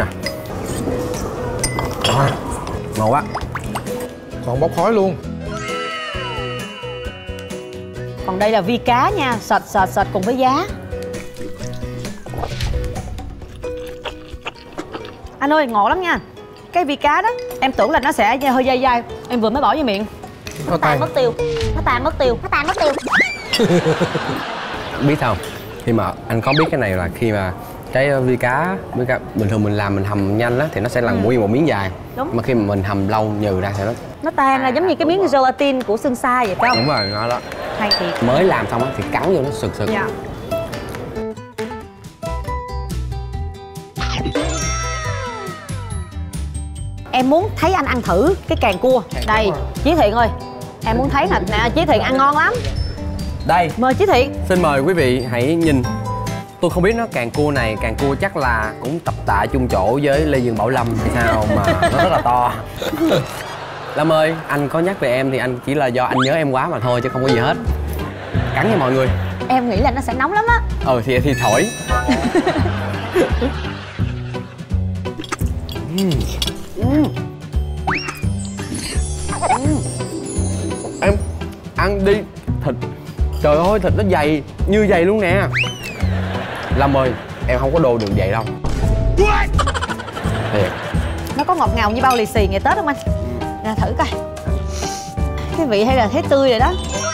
Ngon quá. Còn bốc khói luôn. Còn đây là vi cá nha, sệt cùng với giá. Anh ơi, ngộ lắm nha. Cái vi cá đó, em tưởng là nó sẽ hơi dai dai. Em vừa mới bỏ vô miệng. Nó tan mất tiêu. Biết sao? Khi mà anh có biết cái này là khi mà cái vi cá bình thường mình hầm nhanh á thì nó sẽ là một miếng dài. Đúng. Mà khi mà mình hầm lâu nhừ ra thì nó tan ra giống như cái miếng gelatin của xương xa vậy phải không? Đúng rồi, nó đó. Hay thiệt. Mới làm xong á thì cắn vô nó sực. Dạ. Em muốn thấy anh ăn thử cái càng cua. Đây, Chí Thiện ơi. Em muốn thấy nè, Chí Thiện ăn ngon lắm. Đây. Mời Chí Thiện. Xin mời quý vị hãy nhìn. Tôi không biết nó càng cua này, càng cua chắc là cũng tập tạ chung chỗ với Lê Dương Bảo Lâm hay sao mà nó rất là to. Lâm ơi, anh có nhắc về em thì anh chỉ là do anh nhớ em quá mà thôi chứ không có gì hết. Cắn nha mọi người. Em nghĩ là nó sẽ nóng lắm á. Thì thổi. Em ăn đi. Thịt, trời ơi thịt nó dày như dày luôn nè. Lâm ơi, em không có đồ đường vậy đâu. Thiệt. Nó có ngọt ngào như bao lì xì ngày Tết không anh? Nè thử coi. Cái vị hay là thấy tươi rồi đó.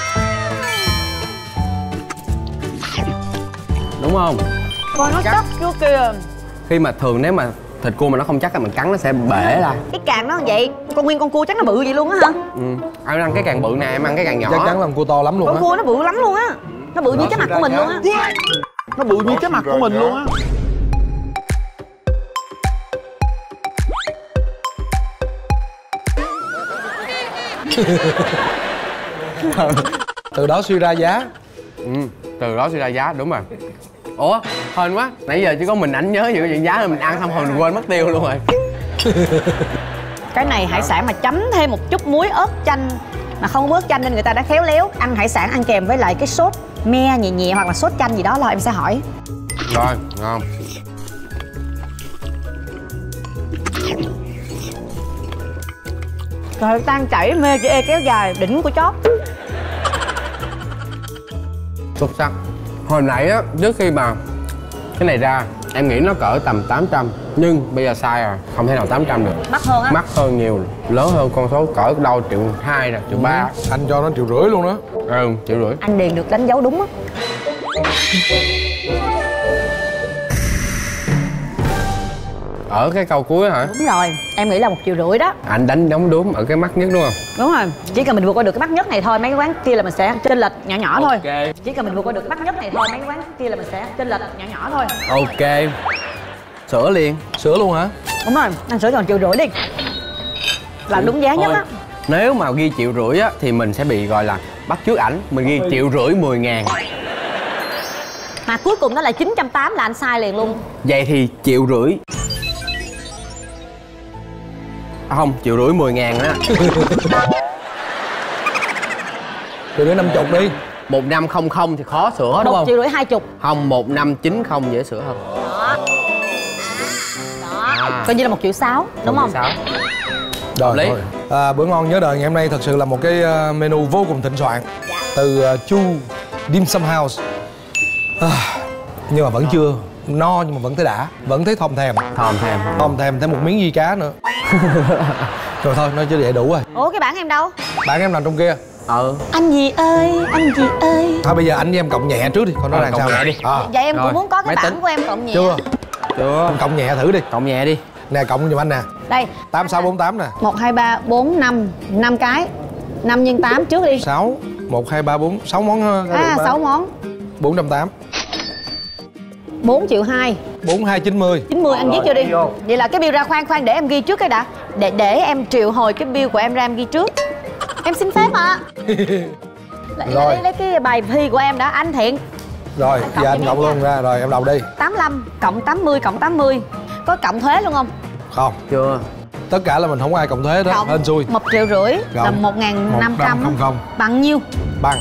Đúng không? Coi nó chắc vô kìa. Khi mà thường nếu mà thịt cua mà nó không chắc là mình cắn nó sẽ bể ra. Cái càng nó vậy, nguyên con cua chắc nó bự vậy luôn á hả? Anh ăn cái càng bự nè, em ăn cái càng nhỏ. Chắc chắn là cua to lắm luôn á. Con cua nó bự lắm luôn á. Nó bự như cái mặt của mình luôn á. Nó bự như cái mặt của mình luôn á. Từ đó suy ra giá. Từ đó suy ra giá, đúng rồi. Ủa, hên quá. Nãy giờ chỉ có mình ảnh nhớ về chuyện giá rồi mình ăn xong rồi mình quên mất tiêu luôn rồi. Cái này hải sản mà chấm thêm một chút muối ớt chanh. Mà không có ớt chanh nên người ta đã khéo léo. Ăn hải sản ăn kèm với lại cái sốt me nhẹ nhẹ hoặc là sốt chanh gì đó là em sẽ hỏi. Rồi, ngon. Rồi tan chảy mê chữ E kéo dài, đỉnh của chóp. Xuất sắc. Hồi nãy á, trước khi mà cái này ra em nghĩ nó cỡ tầm 800. Nhưng bây giờ sai rồi, không thể nào 800 được. Mắc hơn á. Mắc hơn nhiều, lớn hơn con số cỡ đâu 1,2 triệu nè, 1,3 triệu. Anh cho nó 1,5 triệu luôn đó. 1,5 triệu. Anh Điền được đánh dấu đúng á. Ở cái câu cuối hả? Đúng rồi, em nghĩ là 1,5 triệu đó. Anh đánh đóng đúm ở cái mắc nhất đúng không? Đúng rồi, chỉ cần mình vượt qua được cái mắc nhất này thôi, mấy cái quán kia là mình sẽ chênh lệch nhỏ nhỏ thôi. Ok. Chỉ cần mình vượt qua được cái mắc nhất này thôi, mấy cái quán kia là mình sẽ chênh lệch nhỏ nhỏ thôi. Ok. Sửa liền. Sửa luôn hả? Đúng rồi, anh sửa còn 1,5 triệu đi. Là đúng giá nhất á. Nếu mà ghi 1,5 triệu á thì mình sẽ bị gọi là bắt chước ảnh. Mình ghi 1,5 triệu 10.000. Mà cuối cùng nó là 980 là anh sai liền luôn. Vậy thì 1,5 triệu. À, không, 1,5 triệu 10.000 đó. 1,50 triệu đi. 1500 thì khó sửa đúng không? 1,5 triệu 20. Không, 1590 dễ sửa hơn. Coi như là 1,6 triệu đúng không? 1,6 triệu. Rồi, thôi. Bữa ngon nhớ đời ngày hôm nay thật sự là một cái menu vô cùng thịnh soạn. Từ Chu Dim Sum House. Nhưng mà vẫn chưa no, nhưng mà vẫn thấy đã, vẫn thấy thòm thèm. Thòm thèm thêm một miếng di cá nữa. Rồi thôi, nói chứ vậy đủ rồi. Ủa cái bảng em đâu? Bạn em nằm trong kia. Anh gì ơi, anh gì ơi. Thôi bây giờ anh với em cộng nhẹ trước đi, coi nó làm sao. Nhẹ đi. Vậy em cũng muốn có cái bảng của em cộng nhẹ. Chưa. Em cộng nhẹ thử đi. Cộng nhẹ đi. Nè, cộng giùm anh nè. Đây 8, 6, 4, 8 nè. 1, 2, 3, 4, 5 5 cái. 5 x 8 trước đi. 6 1, 2, 3, 4 6 món. 6 món. 480. 4,2 triệu. 4290. 90 anh viết cho đi. Vậy là cái bill ra, khoan để em ghi trước cái đã. Để em triệu hồi cái bill của em ra em ghi trước. Em xin phép ạ. Lấy cái bài thi của em đã, anh Thiện. Rồi, giờ anh cộng luôn ra, rồi em đọc đi. 85 cộng 80 cộng 80. Có cộng thuế luôn không? Không. Chưa. Tất cả là mình không có ai cộng thuế đó, hên xui. 1,5 triệu là 1.500. Bằng nhiêu? Bằng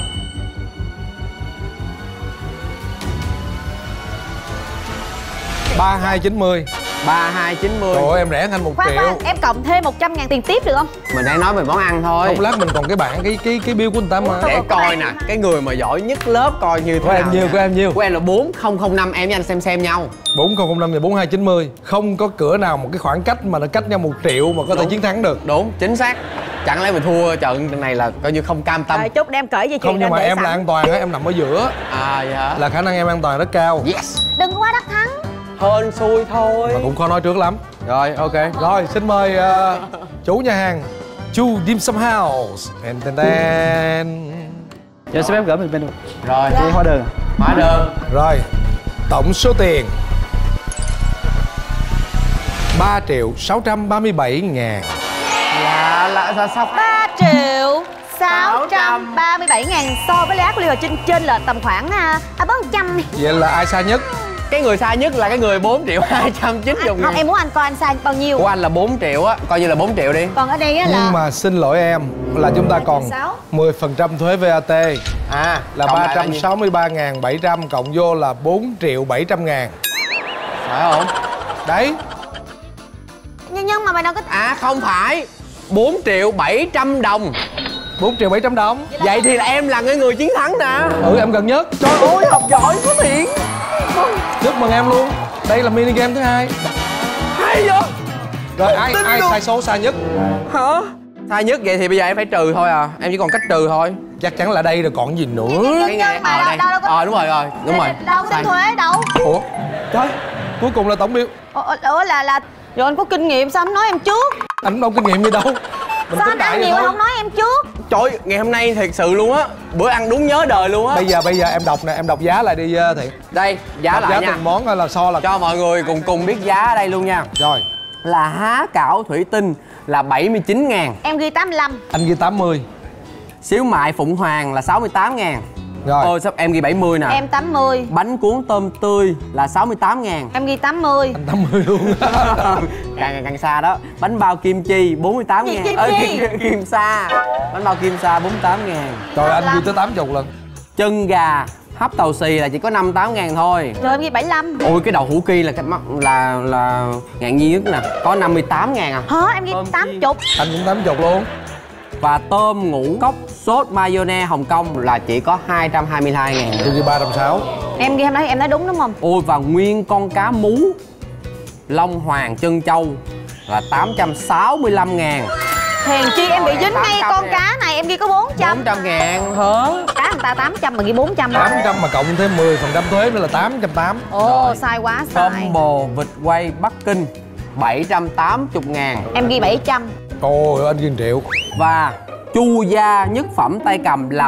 3290. 3290. Trời ơi, em rẻ hơn 1 triệu. Em cộng thêm 100.000 tiền tiếp được không? Mình đang nói về món ăn thôi. Không, lát mình còn cái bảng cái bill của người ta mà. Để coi nè, cái người mà giỏi nhất lớp coi như thế nào. Của em nhiêu? Của em là 4005, em với anh xem nhau. 4005 và 4290. Không có cửa nào một cái khoảng cách mà nó cách nhau 1 triệu mà có thể chiến thắng được. Đúng, chính xác. Chẳng lẽ mình thua trận này là coi như không cam tâm. Rồi chút đem cởi dây chuyền. Không, nhưng mà em là an toàn á, em nằm ở giữa. Vậy hả? Là khả năng em an toàn rất cao. Yes. Đừng quá đắc thắng. Hên xui thôi. Mà cũng khó nói trước lắm. Rồi, ok. Rồi, xin mời chủ nhà hàng Chu Dim Sum House. Giờ xin phép gửi mình bên được. Rồi, hóa đơn. Hóa đơn. Rồi, tổng số tiền 3.637.000. Là sao? 3.637.000 so với giá của Liver trên là tầm khoảng 400 đi. Vậy là ai xa nhất? Cái người xa nhất là cái người 4.290.000. Không, em muốn anh coi anh sai bao nhiêu. Của anh là 4 triệu á, coi như là 4 triệu đi. Còn ở đây á là... Nhưng mà xin lỗi em là chúng ta còn 10% thuế VAT. Là 363.700 cộng vô là 4.700.000. Phải không? Đấy. Nhưng mà mày đâu có... Không phải, 4.700.000 đồng. 4.700.000 đồng. Vậy thì là em là cái người chiến thắng nè. Em gần nhất. Trời ơi, học giỏi quá Thiện. Chúc mừng em luôn. Đây là mini game thứ 2. Hay vậy. Rồi ai sai số xa nhất? Hả? Xa nhất vậy thì bây giờ em phải trừ thôi à. Em chỉ còn cách trừ thôi. Chắc chắn là đây rồi còn gì nữa. Cái ngày đây. Đúng rồi. Đâu có tính thuế đâu. Ủa? Trời, cuối cùng là tổng bill. Ủa là rồi anh có kinh nghiệm sao không nói em trước? Anh đâu kinh nghiệm gì đâu. Sao anh ăn nhiều không nói em trước? Trời, ngày hôm nay thiệt sự luôn á, bữa ăn đúng nhớ đời luôn á. Bây giờ em đọc nè, em đọc giá lại đi Thiện. Đây, giá lại nha. từng món là so là cho mọi người cùng biết giá ở đây luôn nha. Rồi. Là há cảo thủy tinh là 79.000. Em ghi 85. Anh ghi 80. Xíu mại Phụng Hoàng là 68.000. Rồi. Sắp em ghi 70 nè. Em 80. Bánh cuốn tôm tươi là 68.000. Em ghi 80. Anh 80 luôn. càng xa đó. Bánh bao kim chi 48.000. Kim sa. Bánh bao kim sa 48.000. Trời, anh ghi tới 80 lần. Chân gà hấp tàu xì là chỉ có 58.000 thôi. Rồi em ghi 75. Ôi cái đậu hũ ki là là ngạc nhiên nhất nè, có 58.000 à. Hả, em ghi 80. Anh cũng 80 luôn. Và tôm ngũ cốc sốt mayonnaise Hồng Kông là chỉ có 222.000. Tôi ghi 360. Em ghi em nói đúng không? Ôi và nguyên con cá mú Long Hoàng chân châu là 865.000. Hèn chi em bị dính ngay con cá này, em ghi có 400. 400.000 hả? Cá người ta 800 mà ghi 400. 800 mà cộng thêm 10% thuế nữa là 880. Ồ, sai quá, sai. Combo vịt quay Bắc Kinh 780.000. Em ghi 700. Ôi, anh ghi 1 triệu. Và chu gia nhất phẩm tay cầm là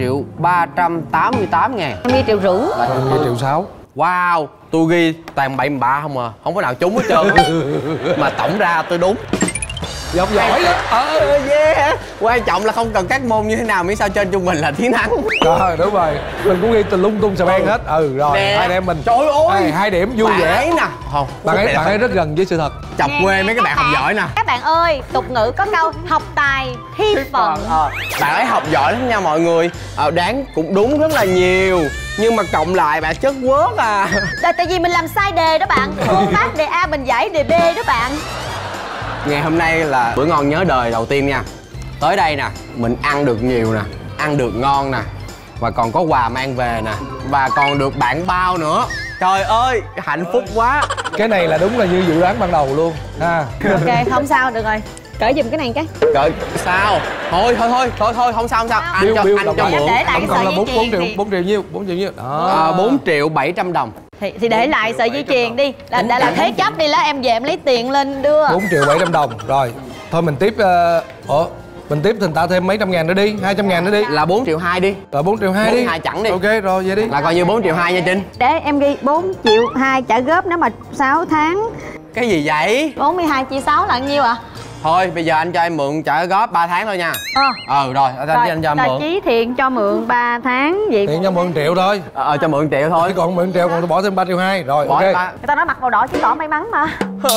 1.388.000. Em ghi 1,5 triệu. Anh ghi 1,6 triệu. Wow, tôi ghi toàn bậy bạ không à, không có nào trúng hết trơn. Mà tổng ra tôi đúng. Học giỏi đó. Yeah. Quan trọng là không cần các môn như thế nào, miễn sao trên trung bình là chiến thắng. Rồi đúng rồi, mình cũng ghi từ lung tung xà beng hết. Rồi nè. hai anh em mình. Trời ơi, 2 điểm vui vẻ. Bạn ấy nè. Không, bạn ấy rất gần với sự thật. Chọc quê mấy cái bạn học giỏi nè. Các bạn ơi, tục ngữ có câu học tài thi phận. Bạn ấy học giỏi lắm nha mọi người. Đoán cũng đúng rất là nhiều, nhưng mà cộng lại bạn chất quớt à. Tại vì mình làm sai đề đó bạn. Cô phát đề A mình giải đề B đó bạn. Ngày hôm nay là bữa ngon nhớ đời đầu tiên nha. Tới đây nè, mình ăn được nhiều nè, ăn được ngon nè, và còn có quà mang về nè, và còn được bạn bao nữa. Trời ơi, hạnh phúc quá. Cái này là đúng là như dự đoán ban đầu luôn ha. Ok, không sao, được rồi. Cởi giùm cái này cái. Cởi sao? Thôi, không sao. Anh cho mượn. Để lại còn là 4 triệu nhiêu? 4 triệu nhiêu? Đó. 4 triệu 700 đồng. Thì để lại sợi dây chuyền đi. Đã là thế chấp đi, lá em về em lấy tiền lên đưa. 4 triệu 700 đồng. Rồi, thôi mình tiếp. Mình tiếp thành tạo thêm mấy trăm ngàn nữa đi, 200 ngàn nữa đi. Là 4 triệu 2 đi. Rồi 4 triệu 2 đi. 2 chẵn đi. Ok rồi, vậy đi. Là coi như 4 triệu 2 nha Trinh. Để em ghi 4 triệu 2 trả góp nếu mà 6 tháng. Cái gì vậy? 42 chia 6 là nhiêu ạ? Thôi bây giờ anh cho em mượn trả góp 3 tháng thôi nha. Rồi anh cho em mượn. Chí Thiện cho mượn 3 tháng vậy. Thiện cho mượn triệu thôi. Cho mượn triệu thôi. Còn mượn triệu còn bỏ thêm 3 triệu 2. Rồi ok. Người ta nói mặc đồ đỏ chỉ đỏ may mắn mà.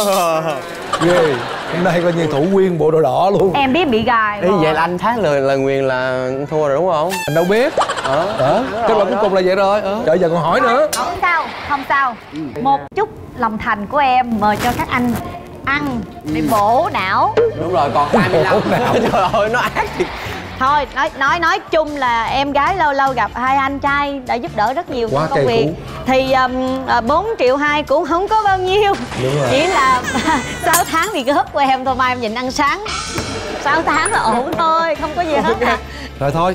Ghê. Hôm nay coi như thủ nguyên bộ đồ đỏ luôn. Em biết bị gài. Vậy là anh thác lời nguyền là thua rồi đúng không? Anh đâu biết. Kết quả cuối cùng là vậy rồi. Trời giờ còn hỏi nữa. Không sao. Một chút lòng thành của em mời cho các anh ăn để bổ não. Đúng rồi, còn 25. Trời ơi, nó ác thiệt. Thôi nói chung là em gái lâu lâu gặp hai anh trai đã giúp đỡ rất nhiều trong công việc. Thì 4 triệu 2 cũng không có bao nhiêu. Chỉ là 6 tháng thì góp của em thôi, mai em nhịn ăn sáng. 6 tháng là ổn thôi, không có gì hết à. Rồi thôi.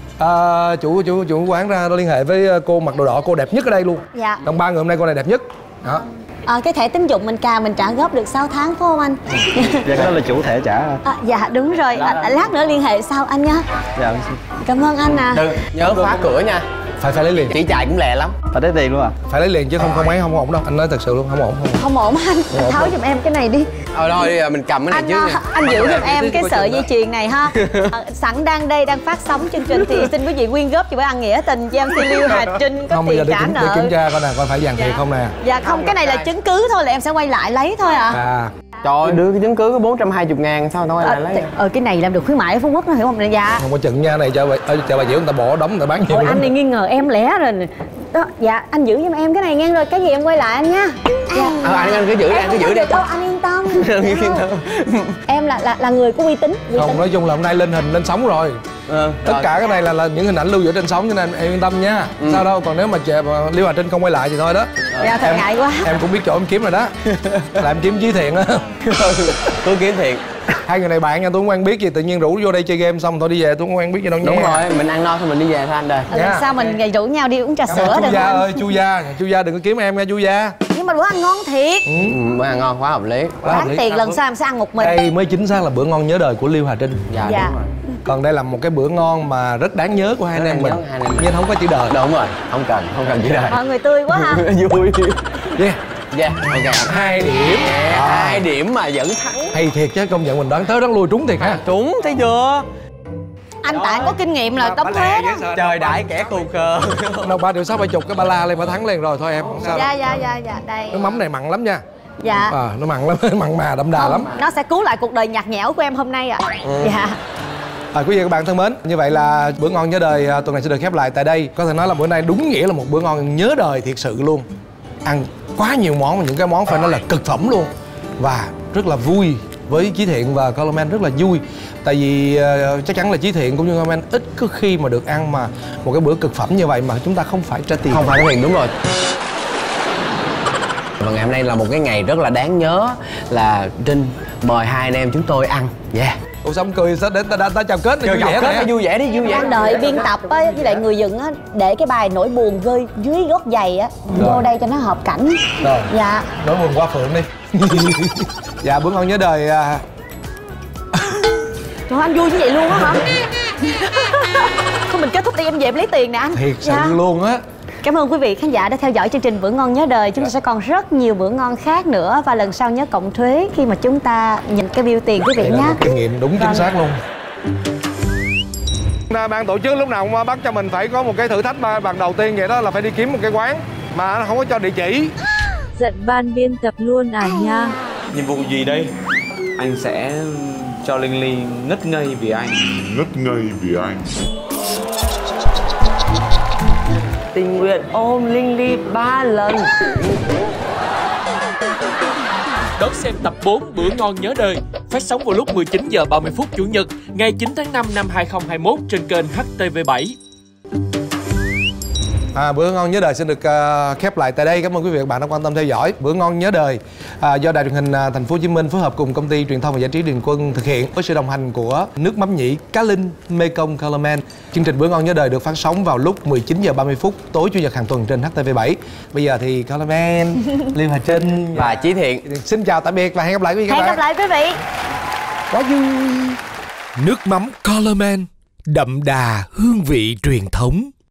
Chủ quán ra liên hệ với cô mặc đồ đỏ, cô đẹp nhất ở đây luôn. Dạ. Trong 3 người hôm nay cô này đẹp nhất. Đó. Cái thẻ tín dụng mình cà mình trả góp được 6 tháng phải không anh? Dạ cái đó là chủ thẻ trả. Dạ đúng rồi, lát nữa liên hệ sau anh nha. Dạ. Cảm ơn anh à. Nhớ khóa cửa nha. Phải lấy liền. Chỉ chạy cũng lẹ lắm. Phải lấy tiền luôn à? Phải lấy liền chứ không ấy không ổn đâu. Anh nói thật sự luôn, không ổn. Không ổn anh. Tháo giùm em cái này đi. Thôi mình cầm cái này trước nha. Anh giữ giùm em cái sợi dây chuyền này ha. Sẵn đang phát sóng chương trình thì xin quý vị quyên góp cho bữa ăn nghĩa tình cho em xin Liêu Hà Trinh có tiền trả nợ. Để kiểm tra coi nè, coi phải vàng thiệt không nè. Dạ không, cái này là chứng cứ thôi, là em sẽ quay lại lấy thôi à. Trời ơi, đưa cái chứng cứ có 420 ngàn sao tao quay lại lấy. Cái này làm được khuyến mại ở Phú Quốc nó hiểu không? Dạ. Không có chừng nha, này chợ bà Diệu người ta bỏ đóng người ta bán nhiều. Anh này nghi ngờ em lẽ rồi. Đó, dạ anh giữ giùm em cái này nghe, rồi cái gì em quay lại anh nha. Dạ. Anh cứ giữ đi, anh cứ giữ đi. Anh yên tâm. Em là người có uy tín. Không, nói chung là hôm nay lên hình lên sóng rồi. Tất cả cái này là những hình ảnh lưu giữ trên sóng cho nên em yên tâm nha. Sao đâu, còn nếu mà Liêu Hà Trinh không quay lại thì thôi đó. Dạ thật ngại quá. Em cũng biết chỗ em kiếm rồi đó. Là em kiếm Chí Thiện á. Tôi kiếm Thiện. Hai người này bạn nha, tôi không quen biết gì, tự nhiên rủ vô đây chơi game xong tôi đi về, tôi không quen biết gì đâu nha. Đúng rồi, mình ăn no thôi mình đi về thôi anh đời. Sao mình rủ nhau đi uống trà sữa được không? Chu Gia đừng có kiếm em nha Chu Gia. Nhưng mà bữa ăn ngon thiệt. Bữa ăn ngon quá hợp lý. Đáng tiền lần sau em sẽ ăn một mình. Đây mới chính xác là bữa ngon nhớ đời của Liêu Hà Trinh. Dạ đúng rồi. Còn đây là một cái bữa ngon mà rất đáng nhớ của hai anh em mình, nhưng không có chữ đời. Đúng rồi, không cần chữ đời. Mọi người tươi quá ha. Vui. Yeah, ok. 2 điểm. 2 điểm mà vẫn thắng. Hay thiệt chứ, công nhận mình đoán tới đoán lui trúng thiệt ha. Trúng thấy chưa? Anh Tạng có kinh nghiệm là đóng thuế đó. Trời đãi kẻ cù khờ. Đâu 3 triệu 670 cái ba la lên mà thắng liền rồi thôi em. Sao Dạ đây. Cái mắm này mặn lắm nha. Dạ. Nó mặn lắm, mặn mà đậm đà lắm. Nó sẽ cứu lại cuộc đời nhạt nhẽo của em hôm nay ạ. Dạ. Quý vị và các bạn thân mến, như vậy là bữa ngon nhớ đời tuần này sẽ được khép lại tại đây. Có thể nói là bữa nay đúng nghĩa là một bữa ngon nhớ đời thiệt sự luôn. Ăn quá nhiều món, những cái món phải nói là cực phẩm luôn. Và rất là vui với Chí Thiện và Coleman, rất là vui. Tại vì chắc chắn là Chí Thiện cũng như Coleman ít có khi mà được ăn mà một cái bữa cực phẩm như vậy mà chúng ta không phải trả tiền. Không phải trả tiền, đúng rồi. Và ngày hôm nay là một cái ngày rất là đáng nhớ, là Trinh mời hai anh em chúng tôi ăn. Yeah. Ủa sao cười sao đến ta chào kết này vui vẻ nè. Vui vẻ đi, vui vẻ. Đang đợi biên tập á với lại người dựng á để cái bài nỗi buồn rơi dưới gót giày á vô đây cho nó hợp cảnh. Rồi. Dạ. Nỗi buồn qua Phượng đi. Dạ bữa ngon nhớ đời. Trời anh vui như vậy luôn á hả? Thôi mình kết thúc đi em về em lấy tiền nè anh. Thiệt sự luôn á. Cảm ơn quý vị khán giả đã theo dõi chương trình Bữa Ngon Nhớ Đời. Chúng ta sẽ còn rất nhiều bữa ngon khác nữa. Và lần sau nhớ cộng thuế khi mà chúng ta nhận cái bill tiền quý vị nhé. Kinh nghiệm đúng chính xác luôn. Ban tổ chức lúc nào cũng bắt cho mình phải có một cái thử thách bằng đầu tiên, vậy đó là phải đi kiếm một cái quán mà không có cho địa chỉ. Giận ban biên tập luôn à nha. Nhiệm vụ gì đây? Anh sẽ cho Linh Ly ngất ngây vì anh. Ngất ngây vì anh. Tình nguyện ôm Linh Ly 3 lần. Đón xem tập 4 Bữa Ngon Nhớ Đời phát sóng vào lúc 19h30 Chủ nhật ngày 9 tháng 5 năm 2021 trên kênh HTV7. Bữa Ngon Nhớ Đời xin được khép lại tại đây. Cảm ơn quý vị và các bạn đã quan tâm theo dõi. Bữa Ngon Nhớ Đời do Đài Truyền hình Thành phố Hồ Chí Minh phối hợp cùng công ty truyền thông và giải trí Điền Quân thực hiện với sự đồng hành của nước mắm nhĩ Cá Linh, Mekong Colorman. Chương trình Bữa Ngon Nhớ Đời được phát sóng vào lúc 19h30 tối Chủ nhật hàng tuần trên HTV7. Bây giờ thì Colorman, Liêm Hà Trinh và Chí Thiện xin chào tạm biệt và hẹn gặp lại quý vị các bạn. Hẹn gặp lại quý vị. Quá vui. Nước mắm Colorman đậm đà hương vị truyền thống.